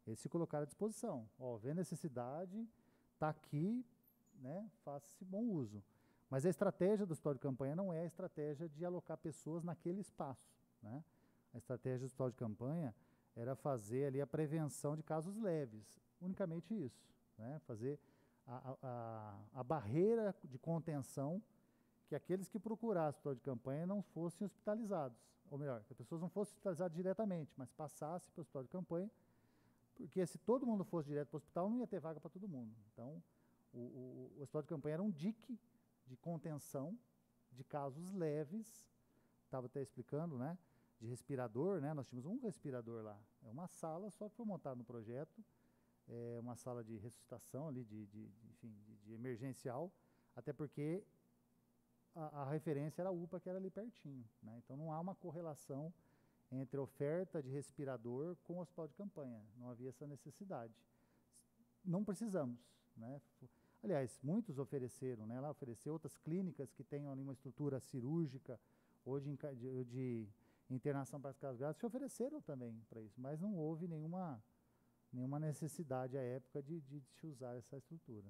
eles se colocaram à disposição. Ó, vê necessidade, está aqui, né, faça-se bom uso. Mas a estratégia do hospital de campanha não é a estratégia de alocar pessoas naquele espaço, né? A estratégia do hospital de campanha era fazer ali a prevenção de casos leves, unicamente isso, né? Fazer a, a, a barreira de contenção, que aqueles que procurassem o hospital de campanha não fossem hospitalizados, ou melhor, que as pessoas não fossem hospitalizadas diretamente, mas passassem para o hospital de campanha, porque se todo mundo fosse direto para o hospital, não ia ter vaga para todo mundo. Então, o, o, o hospital de campanha era um dique de contenção de casos leves, estava até explicando, né, de respirador, né, nós tínhamos um respirador lá, é uma sala só que foi montada no projeto, é uma sala de ressuscitação ali, de, de, de, enfim, de, de emergencial, até porque a, a referência era a U P A, que era ali pertinho, né, então não há uma correlação entre a oferta de respirador com o hospital de campanha, não havia essa necessidade. Não precisamos, né? Aliás, muitos ofereceram, né? Lá ofereceu outras clínicas que tenham ali uma estrutura cirúrgica ou de, de, de internação para os casos graves, se ofereceram também para isso, mas não houve nenhuma, nenhuma necessidade à época de, de se usar essa estrutura.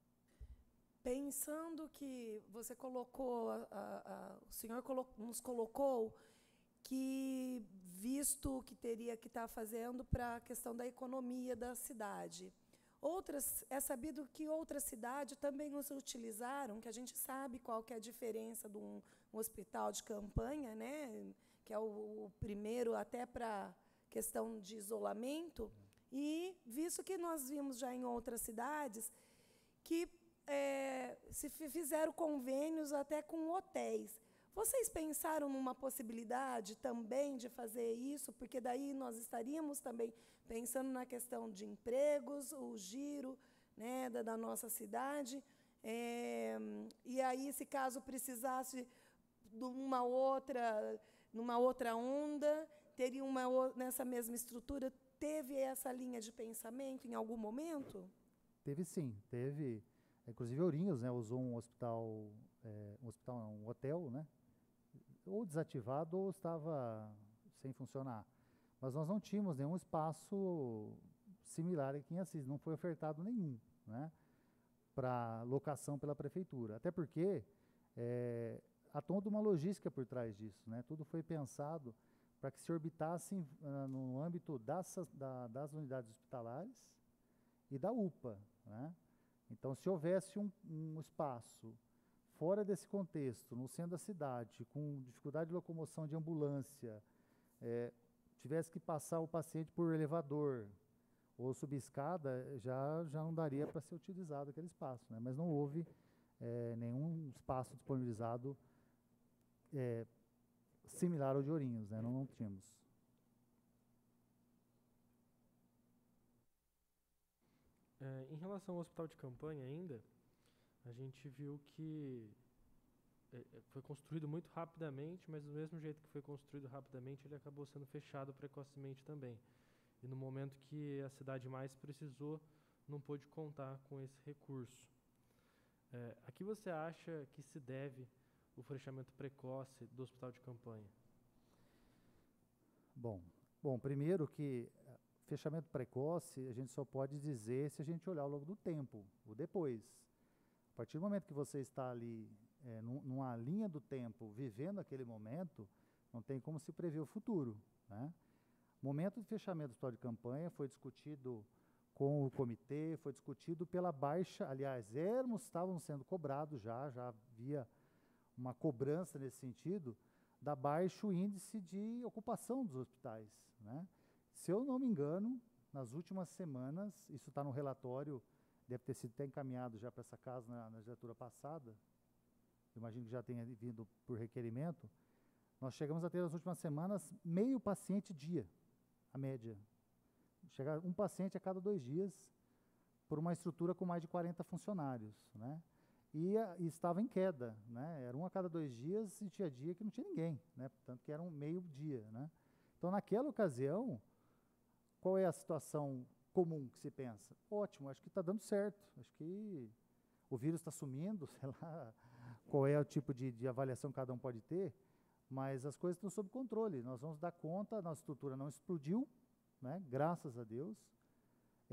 Pensando que você colocou, a, a, o senhor colo, nos colocou que, visto que teria que estar fazendo para a questão da economia da cidade, outras, é sabido que outras cidades também nos utilizaram, que a gente sabe qual que é a diferença de um, um hospital de campanha, né, que é o, o primeiro até para questão de isolamento, e visto que nós vimos já em outras cidades que é, se fizeram convênios até com hotéis. Vocês pensaram numa possibilidade também de fazer isso? Porque daí nós estaríamos também pensando na questão de empregos, o giro, né, da, da nossa cidade. É, e aí, se caso precisasse de uma outra, numa outra onda, teria uma nessa mesma estrutura? Teve essa linha de pensamento em algum momento? Teve sim, teve. Inclusive Ourinhos, né, usou um hospital, é, um hospital, não, um hotel, né? Ou desativado ou estava sem funcionar. Mas nós não tínhamos nenhum espaço similar aqui em Assis, não foi ofertado nenhum, né, para locação pela prefeitura. Até porque é, há toda uma logística por trás disso, né, tudo foi pensado para que se orbitasse uh, no âmbito das, da, das unidades hospitalares e da U P A, né. Então, se houvesse um, um espaço fora desse contexto, no centro da cidade, com dificuldade de locomoção de ambulância, é, tivesse que passar o paciente por elevador ou subir escada, já, já não daria para ser utilizado aquele espaço, né? Mas não houve é, nenhum espaço disponibilizado é, similar ao de Ourinhos, né? Não, não tínhamos. É, em relação ao hospital de campanha ainda, a gente viu que é, foi construído muito rapidamente, mas do mesmo jeito que foi construído rapidamente, ele acabou sendo fechado precocemente também. E no momento que a cidade mais precisou, não pôde contar com esse recurso. É, a que você acha que se deve o fechamento precoce do hospital de campanha? Bom, bom, primeiro que fechamento precoce a gente só pode dizer se a gente olhar ao longo do tempo, ou depois. A partir do momento que você está ali, é, num, numa linha do tempo, vivendo aquele momento, não tem como se prever o futuro, né? O momento de fechamento do hospital de campanha foi discutido com o comitê, foi discutido pela baixa, aliás, éramos, estávamos sendo cobrados já, já havia uma cobrança nesse sentido, da baixo índice de ocupação dos hospitais, né? Se eu não me engano, nas últimas semanas, isso está no relatório, deve ter sido até encaminhado já para essa casa na, na legislatura passada, eu imagino que já tenha vindo por requerimento, nós chegamos a ter nas últimas semanas meio paciente dia, a média. Chega um paciente a cada dois dias, por uma estrutura com mais de quarenta funcionários, né? E, a, e estava em queda, né? Era um a cada dois dias e tinha dia que não tinha ninguém, né? Portanto, que era um meio dia, né? Então, naquela ocasião, qual é a situação comum que se pensa? Ótimo, acho que está dando certo, acho que o vírus está sumindo, sei lá, qual é o tipo de, de avaliação que cada um pode ter, mas as coisas estão sob controle, nós vamos dar conta, a nossa estrutura não explodiu, né, graças a Deus,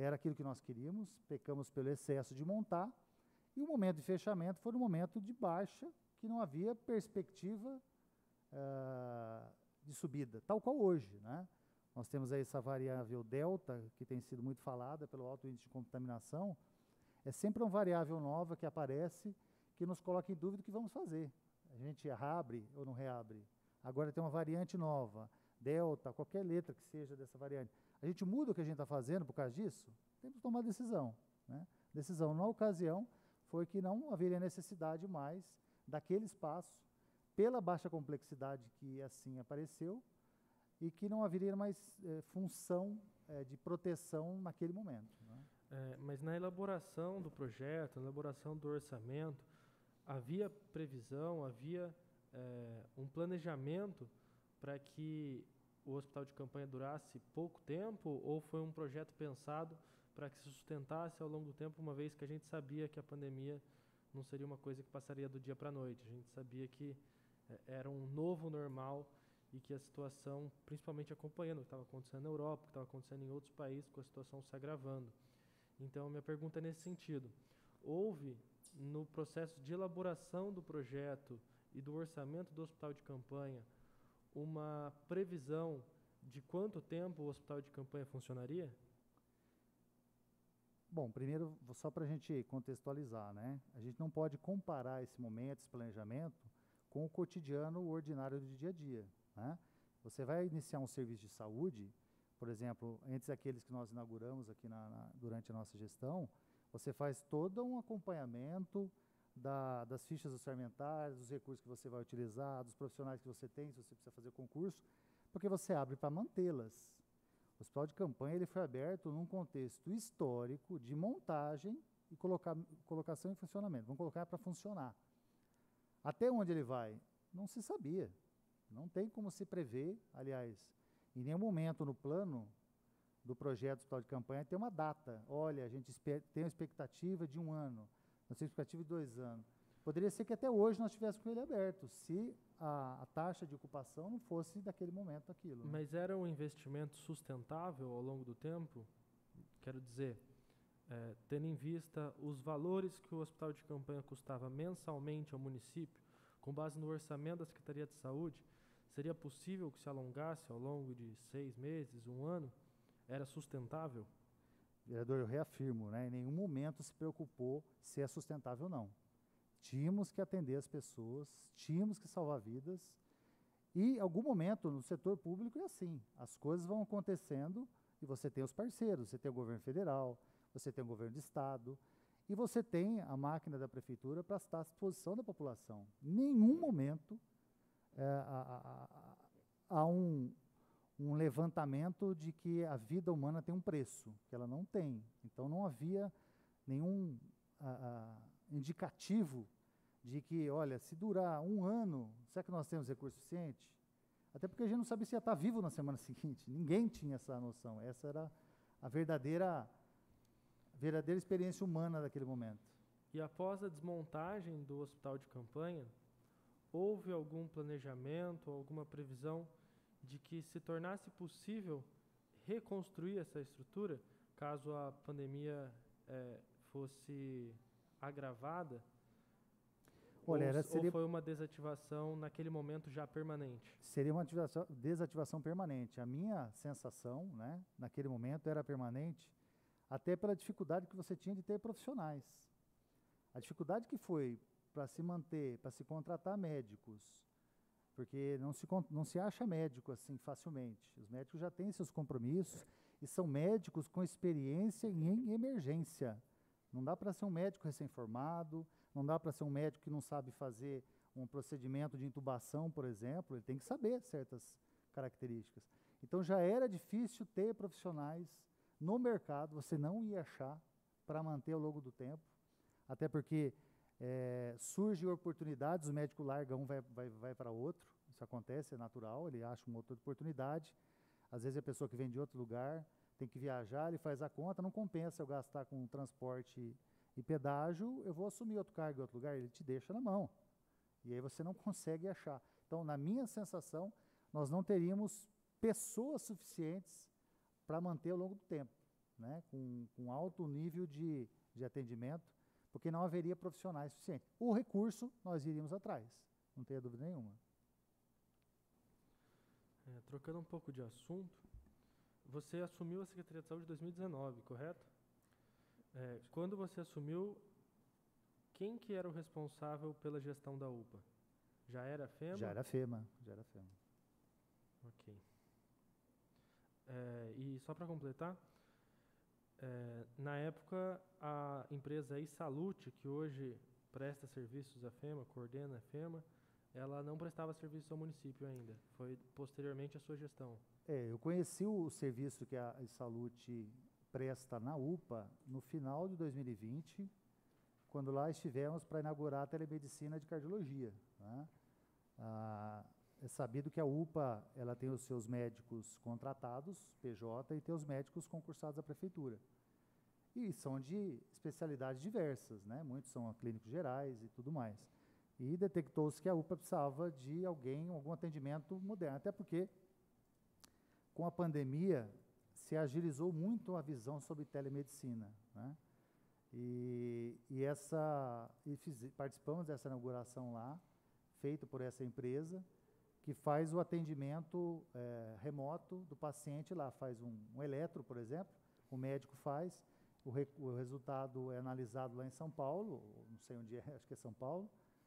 era aquilo que nós queríamos, pecamos pelo excesso de montar, e o momento de fechamento foi um momento de baixa, que não havia perspectiva uh, de subida, tal qual hoje, né? Nós temos aí essa variável delta, que tem sido muito falada pelo alto índice de contaminação, é sempre uma variável nova que aparece, que nos coloca em dúvida o que vamos fazer. A gente reabre ou não reabre? Agora tem uma variante nova, delta, qualquer letra que seja dessa variante. A gente muda o que a gente está fazendo por causa disso? Temos que tomar decisão, né? Decisão, na ocasião, foi que não haveria necessidade mais daquele espaço, pela baixa complexidade que assim apareceu, e que não haveria mais eh, função eh, de proteção naquele momento, né? É, mas na elaboração do projeto, na elaboração do orçamento, havia previsão, havia é, um planejamento para que o hospital de campanha durasse pouco tempo, ou foi um projeto pensado para que se sustentasse ao longo do tempo, uma vez que a gente sabia que a pandemia não seria uma coisa que passaria do dia para a noite? A gente sabia que é, era um novo normal e que a situação, principalmente acompanhando o que estava acontecendo na Europa, o que estava acontecendo em outros países, com a situação se agravando. Então, minha pergunta é nesse sentido. Houve, no processo de elaboração do projeto e do orçamento do hospital de campanha, uma previsão de quanto tempo o hospital de campanha funcionaria? Bom, primeiro, só para a gente contextualizar, né? A gente não pode comparar esse momento, esse planejamento, com o cotidiano ordinário do dia a dia, né? Você vai iniciar um serviço de saúde, por exemplo, entre aqueles que nós inauguramos aqui na, na, durante a nossa gestão, você faz todo um acompanhamento da, das fichas orçamentárias, dos recursos que você vai utilizar, dos profissionais que você tem, se você precisa fazer concurso, porque você abre para mantê-las. O hospital de campanha ele foi aberto num contexto histórico de montagem e colocar, colocação em funcionamento. Vamos colocar para funcionar. Até onde ele vai? Não se sabia. Não tem como se prever, aliás, em nenhum momento no plano do projeto do hospital de campanha tem uma data. Olha, a gente tem uma expectativa de um ano, nós temos expectativa de dois anos. Poderia ser que até hoje nós estivéssemos com ele aberto, se a, a taxa de ocupação não fosse daquele momento aquilo, né? Mas era um investimento sustentável ao longo do tempo? Quero dizer, é, tendo em vista os valores que o hospital de campanha custava mensalmente ao município, com base no orçamento da Secretaria de Saúde, seria possível que se alongasse ao longo de seis meses, um ano? Era sustentável? Vereador, eu reafirmo, né, em nenhum momento se preocupou se é sustentável ou não. Tínhamos que atender as pessoas, tínhamos que salvar vidas, e em algum momento no setor público é assim, as coisas vão acontecendo e você tem os parceiros, você tem o governo federal, você tem o governo do estado, e você tem a máquina da prefeitura para estar à disposição da população. Em nenhum momento é, há, há, há um, um levantamento de que a vida humana tem um preço, que ela não tem. Então não havia nenhum a, a, indicativo de que, olha, se durar um ano, será que nós temos recurso suficiente? Até porque a gente não sabia se ia estar vivo na semana seguinte. Ninguém tinha essa noção. Essa era a verdadeira, verdadeira experiência humana daquele momento. E após a desmontagem do hospital de campanha, houve algum planejamento, alguma previsão de que se tornasse possível reconstruir essa estrutura, caso a pandemia é, fosse agravada? Olha, ou, era, seria, ou foi uma desativação naquele momento já permanente? Seria uma ativação, desativação permanente. A minha sensação, né, naquele momento, era permanente, até pela dificuldade que você tinha de ter profissionais. A dificuldade que foi para se manter, para se contratar médicos, porque não se, não se acha médico assim facilmente. Os médicos já têm seus compromissos e são médicos com experiência em emergência. Não dá para ser um médico recém-formado, não dá para ser um médico que não sabe fazer um procedimento de intubação, por exemplo, ele tem que saber certas características. Então já era difícil ter profissionais no mercado, você não ia achar para manter ao longo do tempo, até porque é, surgem oportunidades, o médico larga um, vai, vai, vai para outro, isso acontece, é natural, ele acha uma outra oportunidade, às vezes a pessoa que vem de outro lugar tem que viajar, ele faz a conta, não compensa eu gastar com transporte e pedágio, eu vou assumir outro cargo em outro lugar, ele te deixa na mão, e aí você não consegue achar. Então, na minha sensação, nós não teríamos pessoas suficientes para manter ao longo do tempo, né, com, com alto nível de, de atendimento, porque não haveria profissionais suficientes. O recurso, nós iríamos atrás, não tenha dúvida nenhuma. É, trocando um pouco de assunto, você assumiu a Secretaria de Saúde em dois mil e dezenove, correto? É, quando você assumiu, quem que era o responsável pela gestão da U P A? Já era a FEMA? Já era a FEMA, já era a FEMA. Ok. É, e só para completar, é, na época a empresa iSalute, que hoje presta serviços à FEMA, coordena a FEMA, ela não prestava serviço ao município ainda. Foi posteriormente a sua gestão. É, eu conheci o serviço que a iSalute presta na U P A no final de dois mil e vinte, quando lá estivemos para inaugurar a telemedicina de cardiologia, né? Ah, é sabido que a U P A ela tem os seus médicos contratados, P J, e tem os médicos concursados à prefeitura. E são de especialidades diversas, né? Muitos são clínicos gerais e tudo mais. E detectou-se que a U P A precisava de alguém, algum atendimento moderno, até porque, com a pandemia, se agilizou muito a visão sobre telemedicina, né? E, e, essa, e fiz, participamos dessa inauguração lá, feita por essa empresa, que faz o atendimento é, remoto do paciente lá, faz um, um eletro, por exemplo, o médico faz, o, re, o resultado é analisado lá em São Paulo, não sei onde é, acho que é São Paulo,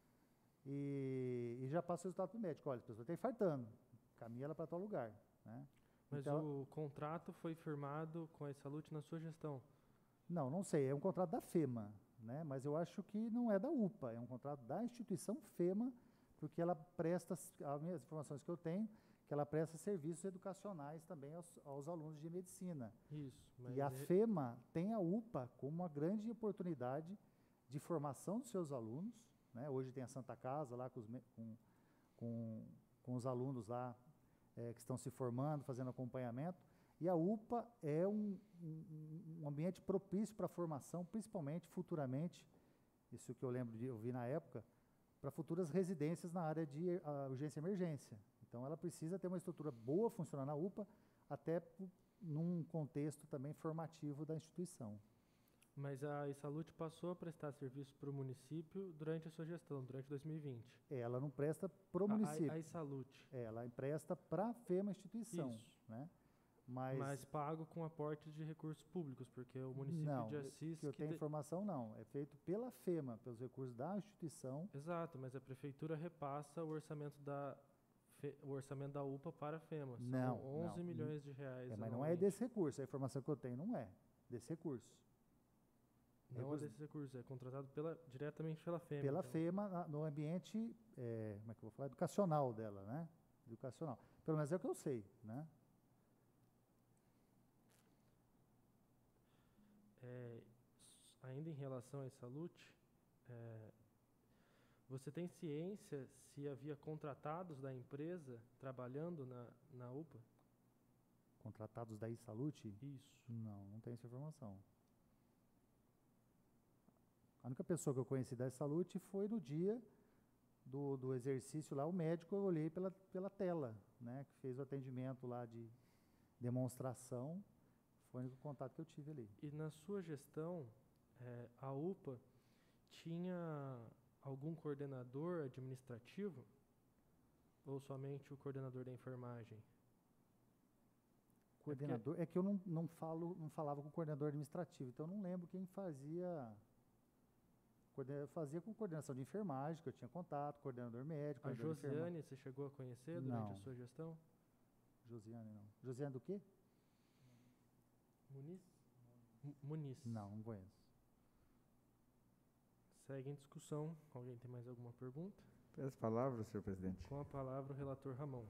e, e já passa o resultado para o médico. Olha, a pessoa está infartando, caminha ela para tal lugar, né? Mas então, o contrato foi firmado com a iSalute na sua gestão? Não, não sei, é um contrato da FEMA, né? Mas eu acho que não é da U P A, é um contrato da instituição FEMA, porque ela presta, as minhas informações que eu tenho, que ela presta serviços educacionais também aos, aos alunos de medicina. Isso. Mas e a é... FEMA tem a U P A como uma grande oportunidade de formação dos seus alunos, né? Hoje tem a Santa Casa lá com os, com, com, com os alunos lá é, que estão se formando, fazendo acompanhamento. E a U P A é um, um, um ambiente propício para a formação, principalmente futuramente, isso que eu lembro de ouvir na época, para futuras residências na área de uh, urgência e emergência. Então, ela precisa ter uma estrutura boa funcionando na U P A, até p- num contexto também formativo da instituição. Mas a iSalute passou a prestar serviço para o município durante a sua gestão, durante dois mil e vinte? É, ela não presta para o município. A, a iSalute. É, ela empresta para a FEMA instituição. Isso. Né? Mas, Mas pago com aporte de recursos públicos, porque o município não, de Assis... que eu que tenho te... informação, não. É feito pela FEMA, pelos recursos da instituição. Exato, mas a prefeitura repassa o orçamento da, fe... o orçamento da U P A para a FEMA. São Não, onze não. milhões de reais. É, mas não é anualmente. desse recurso. A informação que eu tenho não é desse recurso. Não recurso- é desse recurso, é contratado pela, diretamente pela FEMA. Pela então. FEMA, na- no ambiente, é, como é que eu vou falar? Educacional dela, né? Educacional. Pelo menos é o que eu sei, né? É, s- ainda em relação à iSalute, é, você tem ciência se havia contratados da empresa trabalhando na, na U P A? Contratados da iSalute? Isso. Não, não tenho essa informação. A única pessoa que eu conheci da iSalute foi no dia do, do exercício lá, o médico, eu olhei pela, pela tela, né? Que fez o atendimento lá de demonstração. Foi o único contato que eu tive ali. E na sua gestão, é, a U P A tinha algum coordenador administrativo? Ou somente o coordenador da enfermagem? Coordenador, é que eu não, não, falo, não falava com o coordenador administrativo, então eu não lembro quem fazia. coorden- Eu fazia com coordenação de enfermagem, que eu tinha contato, coordenador médico, A coordenador de enferma- Josiane, você chegou a conhecer durante Não. a sua gestão? Josiane, não. Josiane do quê? Muniz? M- Muniz. Não, não conheço. Segue em discussão. Alguém tem mais alguma pergunta? Peço palavras, senhor presidente. Com a palavra o relator Ramon.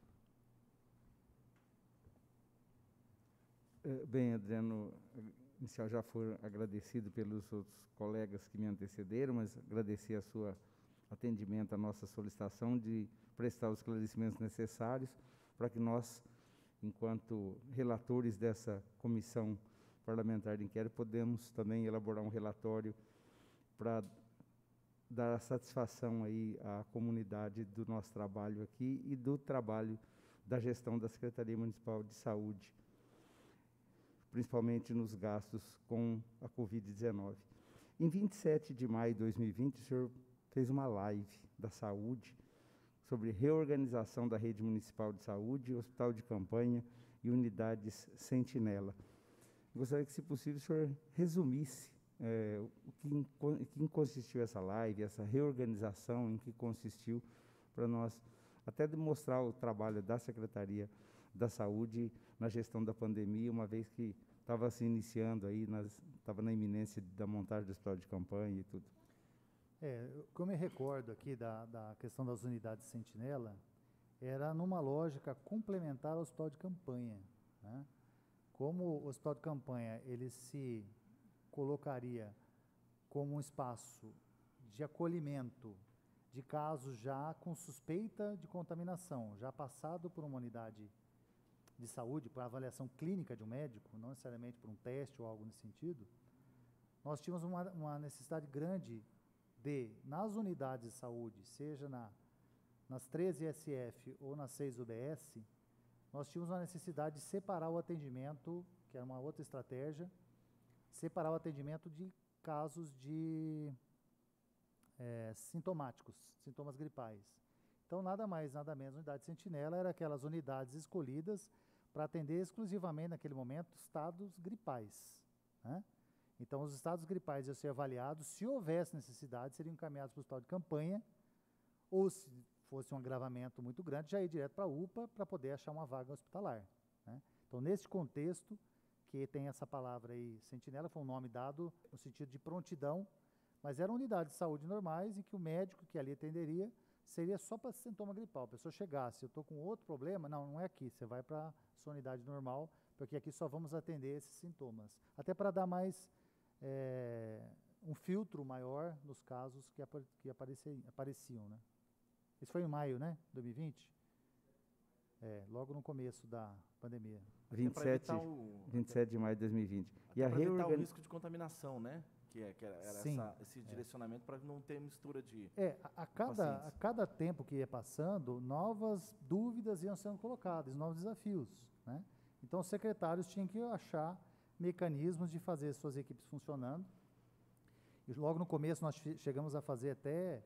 Eh, Bem, Adriano, inicial já foi agradecido pelos outros colegas que me antecederam, mas agradecer a sua atendimento à nossa solicitação de prestar os esclarecimentos necessários para que nós, enquanto relatores dessa comissão parlamentar de inquérito, podemos também elaborar um relatório para dar satisfação aí à comunidade do nosso trabalho aqui e do trabalho da gestão da Secretaria Municipal de Saúde. principalmente nos gastos com a Covid dezenove. Em vinte e sete de maio de dois mil e vinte, o senhor fez uma live da saúde sobre reorganização da rede municipal de saúde, hospital de campanha e unidades sentinela. Gostaria que, se possível, o senhor resumisse é, o que, em, em que consistiu essa live, essa reorganização, em que consistiu, para nós até demonstrar o trabalho da Secretaria da Saúde na gestão da pandemia, uma vez que estava se iniciando aí, estava na iminência da montagem do hospital de campanha e tudo. É, o que eu me recordo aqui da, da questão das unidades sentinela era numa lógica complementar ao hospital de campanha, né? Como o hospital de campanha ele se colocaria como um espaço de acolhimento de casos já com suspeita de contaminação, já passado por uma unidade de saúde, por avaliação clínica de um médico, não necessariamente por um teste ou algo nesse sentido, nós tínhamos uma, uma necessidade grande de, nas unidades de saúde, seja na, nas treze S F ou nas seis U B S, nós tínhamos uma necessidade de separar o atendimento, que era uma outra estratégia, separar o atendimento de casos de é, sintomáticos, sintomas gripais. Então, nada mais, nada menos, a unidade sentinela era aquelas unidades escolhidas para atender exclusivamente, naquele momento, estados gripais, né? Então, os estados gripais iam ser avaliados, se houvesse necessidade, seriam encaminhados para o hospital de campanha, ou se fosse um agravamento muito grande, já ir direto para a U P A para poder achar uma vaga hospitalar, né? Então, nesse contexto, que tem essa palavra aí, sentinela, foi um nome dado no sentido de prontidão, mas eram unidades de saúde normais em que o médico que ali atenderia seria só para sintoma gripal. A pessoa chegasse, eu estou com outro problema, não, não é aqui, você vai para a sua unidade normal, porque aqui só vamos atender esses sintomas. Até para dar mais é, um filtro maior nos casos que, apa que apareci apareciam, né? Isso foi em maio, né? dois mil e vinte? É, logo no começo da pandemia. vinte e sete, o, vinte e sete de maio de dois mil e vinte. E a reorganização. O risco de contaminação, né? Que, é, que era, era essa, esse é. direcionamento para não ter mistura de É, a, a, cada, a cada tempo que ia passando, novas dúvidas iam sendo colocadas, novos desafios, né? Então, os secretários tinham que achar mecanismos de fazer suas equipes funcionando. E logo no começo nós chegamos a fazer até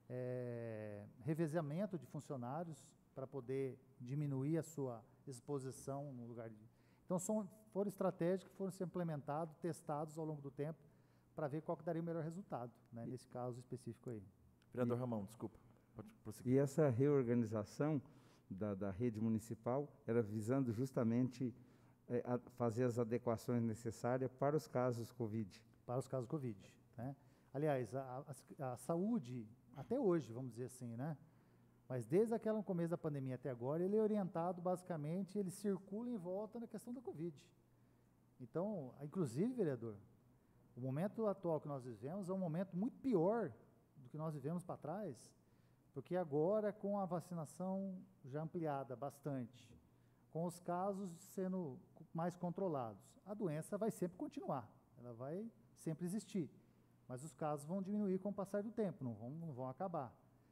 é, revezamento de funcionários para poder diminuir a sua exposição no lugar de... Então, são, foram estratégias que foram sendo implementadas, testados ao longo do tempo, para ver qual que daria o melhor resultado, né, nesse caso específico aí. Vereador Ramão, desculpa. Pode prosseguir. E essa reorganização da, da rede municipal era visando justamente é, a fazer as adequações necessárias para os casos Covid. Para os casos Covid, né? Aliás, a, a, a saúde, até hoje, vamos dizer assim, né? Mas desde aquele começo da pandemia até agora, ele é orientado, basicamente, ele circula em volta na questão da Covid. Então, inclusive, vereador, o momento atual que nós vivemos é um momento muito pior do que nós vivemos para trás, porque agora, com a vacinação já ampliada bastante, com os casos sendo mais controlados, a doença vai sempre continuar, ela vai sempre existir, mas os casos vão diminuir com o passar do tempo, não vão, não vão acabar.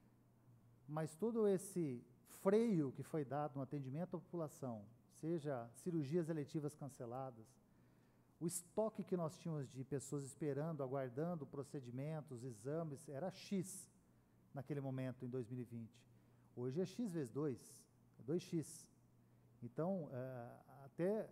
Mas todo esse freio que foi dado no atendimento à população, seja cirurgias eletivas canceladas, o estoque que nós tínhamos de pessoas esperando, aguardando procedimentos, exames, era X naquele momento, em dois mil e vinte. Hoje é X vezes dois, é dois X. Então, é, até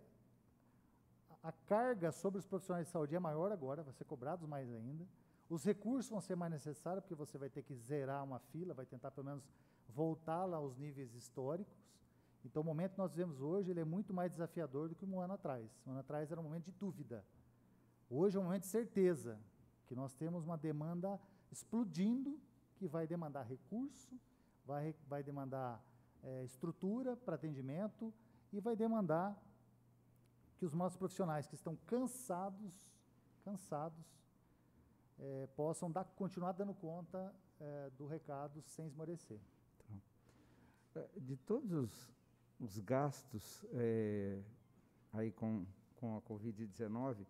a carga sobre os profissionais de saúde é maior agora, vai ser cobrados mais ainda. Os recursos vão ser mais necessários, porque você vai ter que zerar uma fila, vai tentar pelo menos voltar lá aos níveis históricos. Então, o momento que nós vivemos hoje, ele é muito mais desafiador do que um ano atrás. Um ano atrás era um momento de dúvida. Hoje é um momento de certeza, que nós temos uma demanda explodindo, que vai demandar recurso, vai, vai demandar é, estrutura para atendimento e vai demandar que os nossos profissionais que estão cansados, cansados, é, possam dar, continuar dando conta é, do recado sem esmorecer. Então, de todos os, os gastos é, aí com, com a Covid dezenove,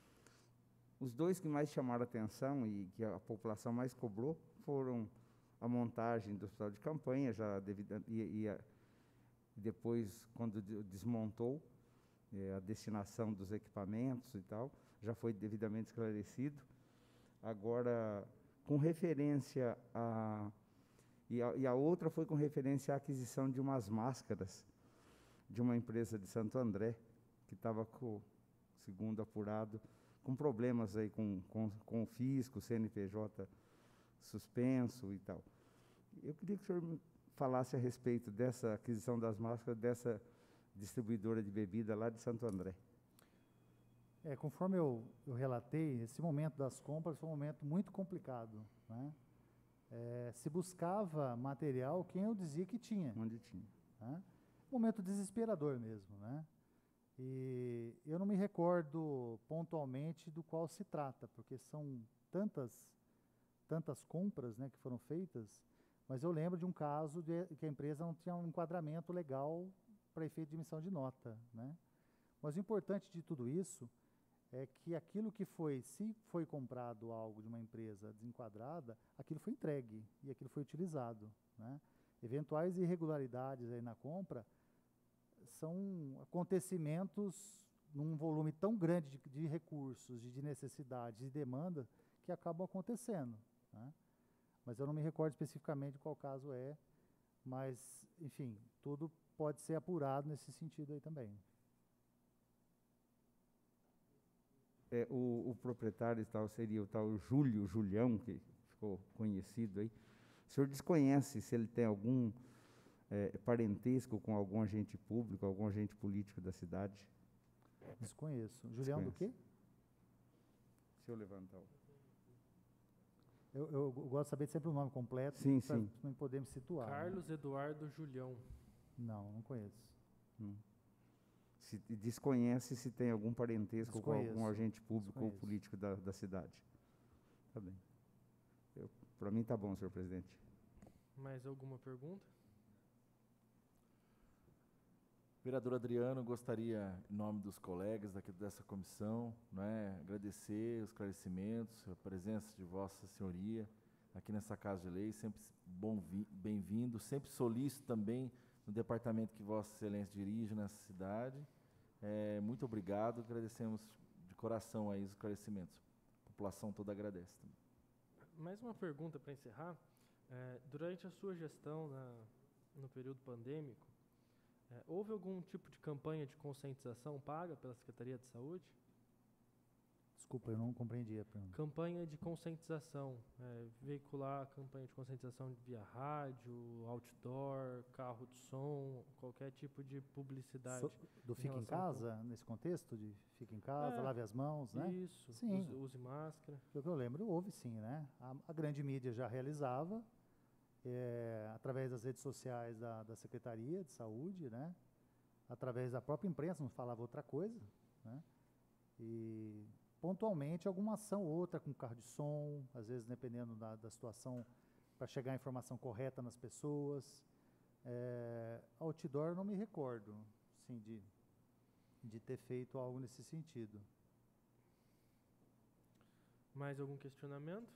os dois que mais chamaram atenção e que a população mais cobrou foram a montagem do hospital de campanha, já devido, e, e a, depois, quando desmontou, é, a destinação dos equipamentos e tal, já foi devidamente esclarecido. Agora, com referência a... E a, e a outra foi com referência à aquisição de umas máscaras de uma empresa de Santo André, que estava, com, segundo apurado, com problemas aí com, com, com o fisco, C N P J suspenso e tal. Eu queria que o senhor me falasse a respeito dessa aquisição das máscaras, dessa distribuidora de bebida lá de Santo André. É, conforme eu, eu relatei, esse momento das compras foi um momento muito complicado, né? É, se buscava material quem eu dizia que tinha. Onde tinha. Né? Momento desesperador mesmo, né? E eu não me recordo pontualmente do qual se trata, porque são tantas, tantas compras, né, que foram feitas, mas eu lembro de um caso de que a empresa não tinha um enquadramento legal para efeito de emissão de nota, né? Mas o importante de tudo isso é que aquilo que foi, se foi comprado algo de uma empresa desenquadrada, aquilo foi entregue e aquilo foi utilizado, né? Eventuais irregularidades aí na compra são acontecimentos num volume tão grande de, de recursos, de, de necessidades e demanda que acabam acontecendo, né? Mas eu não me recordo especificamente qual caso é, mas, enfim, tudo pode ser apurado nesse sentido aí também. É, o, o proprietário e tal seria o tal Júlio, Julião, que ficou conhecido aí. O senhor desconhece se ele tem algum é, parentesco com algum agente público, algum agente político da cidade? Desconheço. Julião do quê? Se eu levantar. Eu, eu gosto de saber sempre o nome completo, sim, para sim. não poder me situar. Carlos Eduardo Julião. Não, não conheço. Hum. Se desconhece se tem algum parentesco Desconheço. com algum agente público Desconheço. ou político da, da cidade. Tá bem. Para mim tá bom, senhor presidente. Mais alguma pergunta? Vereador Adriano, gostaria, em nome dos colegas daqui dessa comissão, né, agradecer os esclarecimentos, a presença de Vossa Senhoria aqui nessa Casa de Lei, sempre bom bem-vindo, sempre solícito também no departamento que Vossa Excelência dirige nessa cidade. É, muito obrigado, agradecemos de coração aí os esclarecimentos. A população toda agradece também. Mais uma pergunta para encerrar. É, durante a sua gestão na, no período pandêmico, é, houve algum tipo de campanha de conscientização paga pela Secretaria de Saúde? Desculpa, eu não compreendi a pergunta. Campanha de conscientização, é, veicular a campanha de conscientização via rádio, outdoor, carro de som, qualquer tipo de publicidade. So, do em fica em relação ao- casa, nesse contexto de fica em casa, É, lave as mãos, né? Isso, Sim. use, use máscara. Pelo que eu lembro, houve sim, né? A, a grande mídia já realizava, é, através das redes sociais da, da Secretaria de Saúde, né? Através da própria imprensa, não falava outra coisa, né? E pontualmente alguma ação ou outra com carro de som, às vezes dependendo da, da situação, para chegar a informação correta nas pessoas. É, outdoor eu não me recordo, sim, de, de ter feito algo nesse sentido. Mais algum questionamento?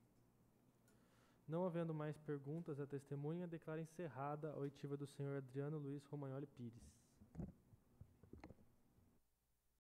Não havendo mais perguntas, a testemunha declara encerrada a oitiva do senhor Adriano Luiz Romagnoli Pires.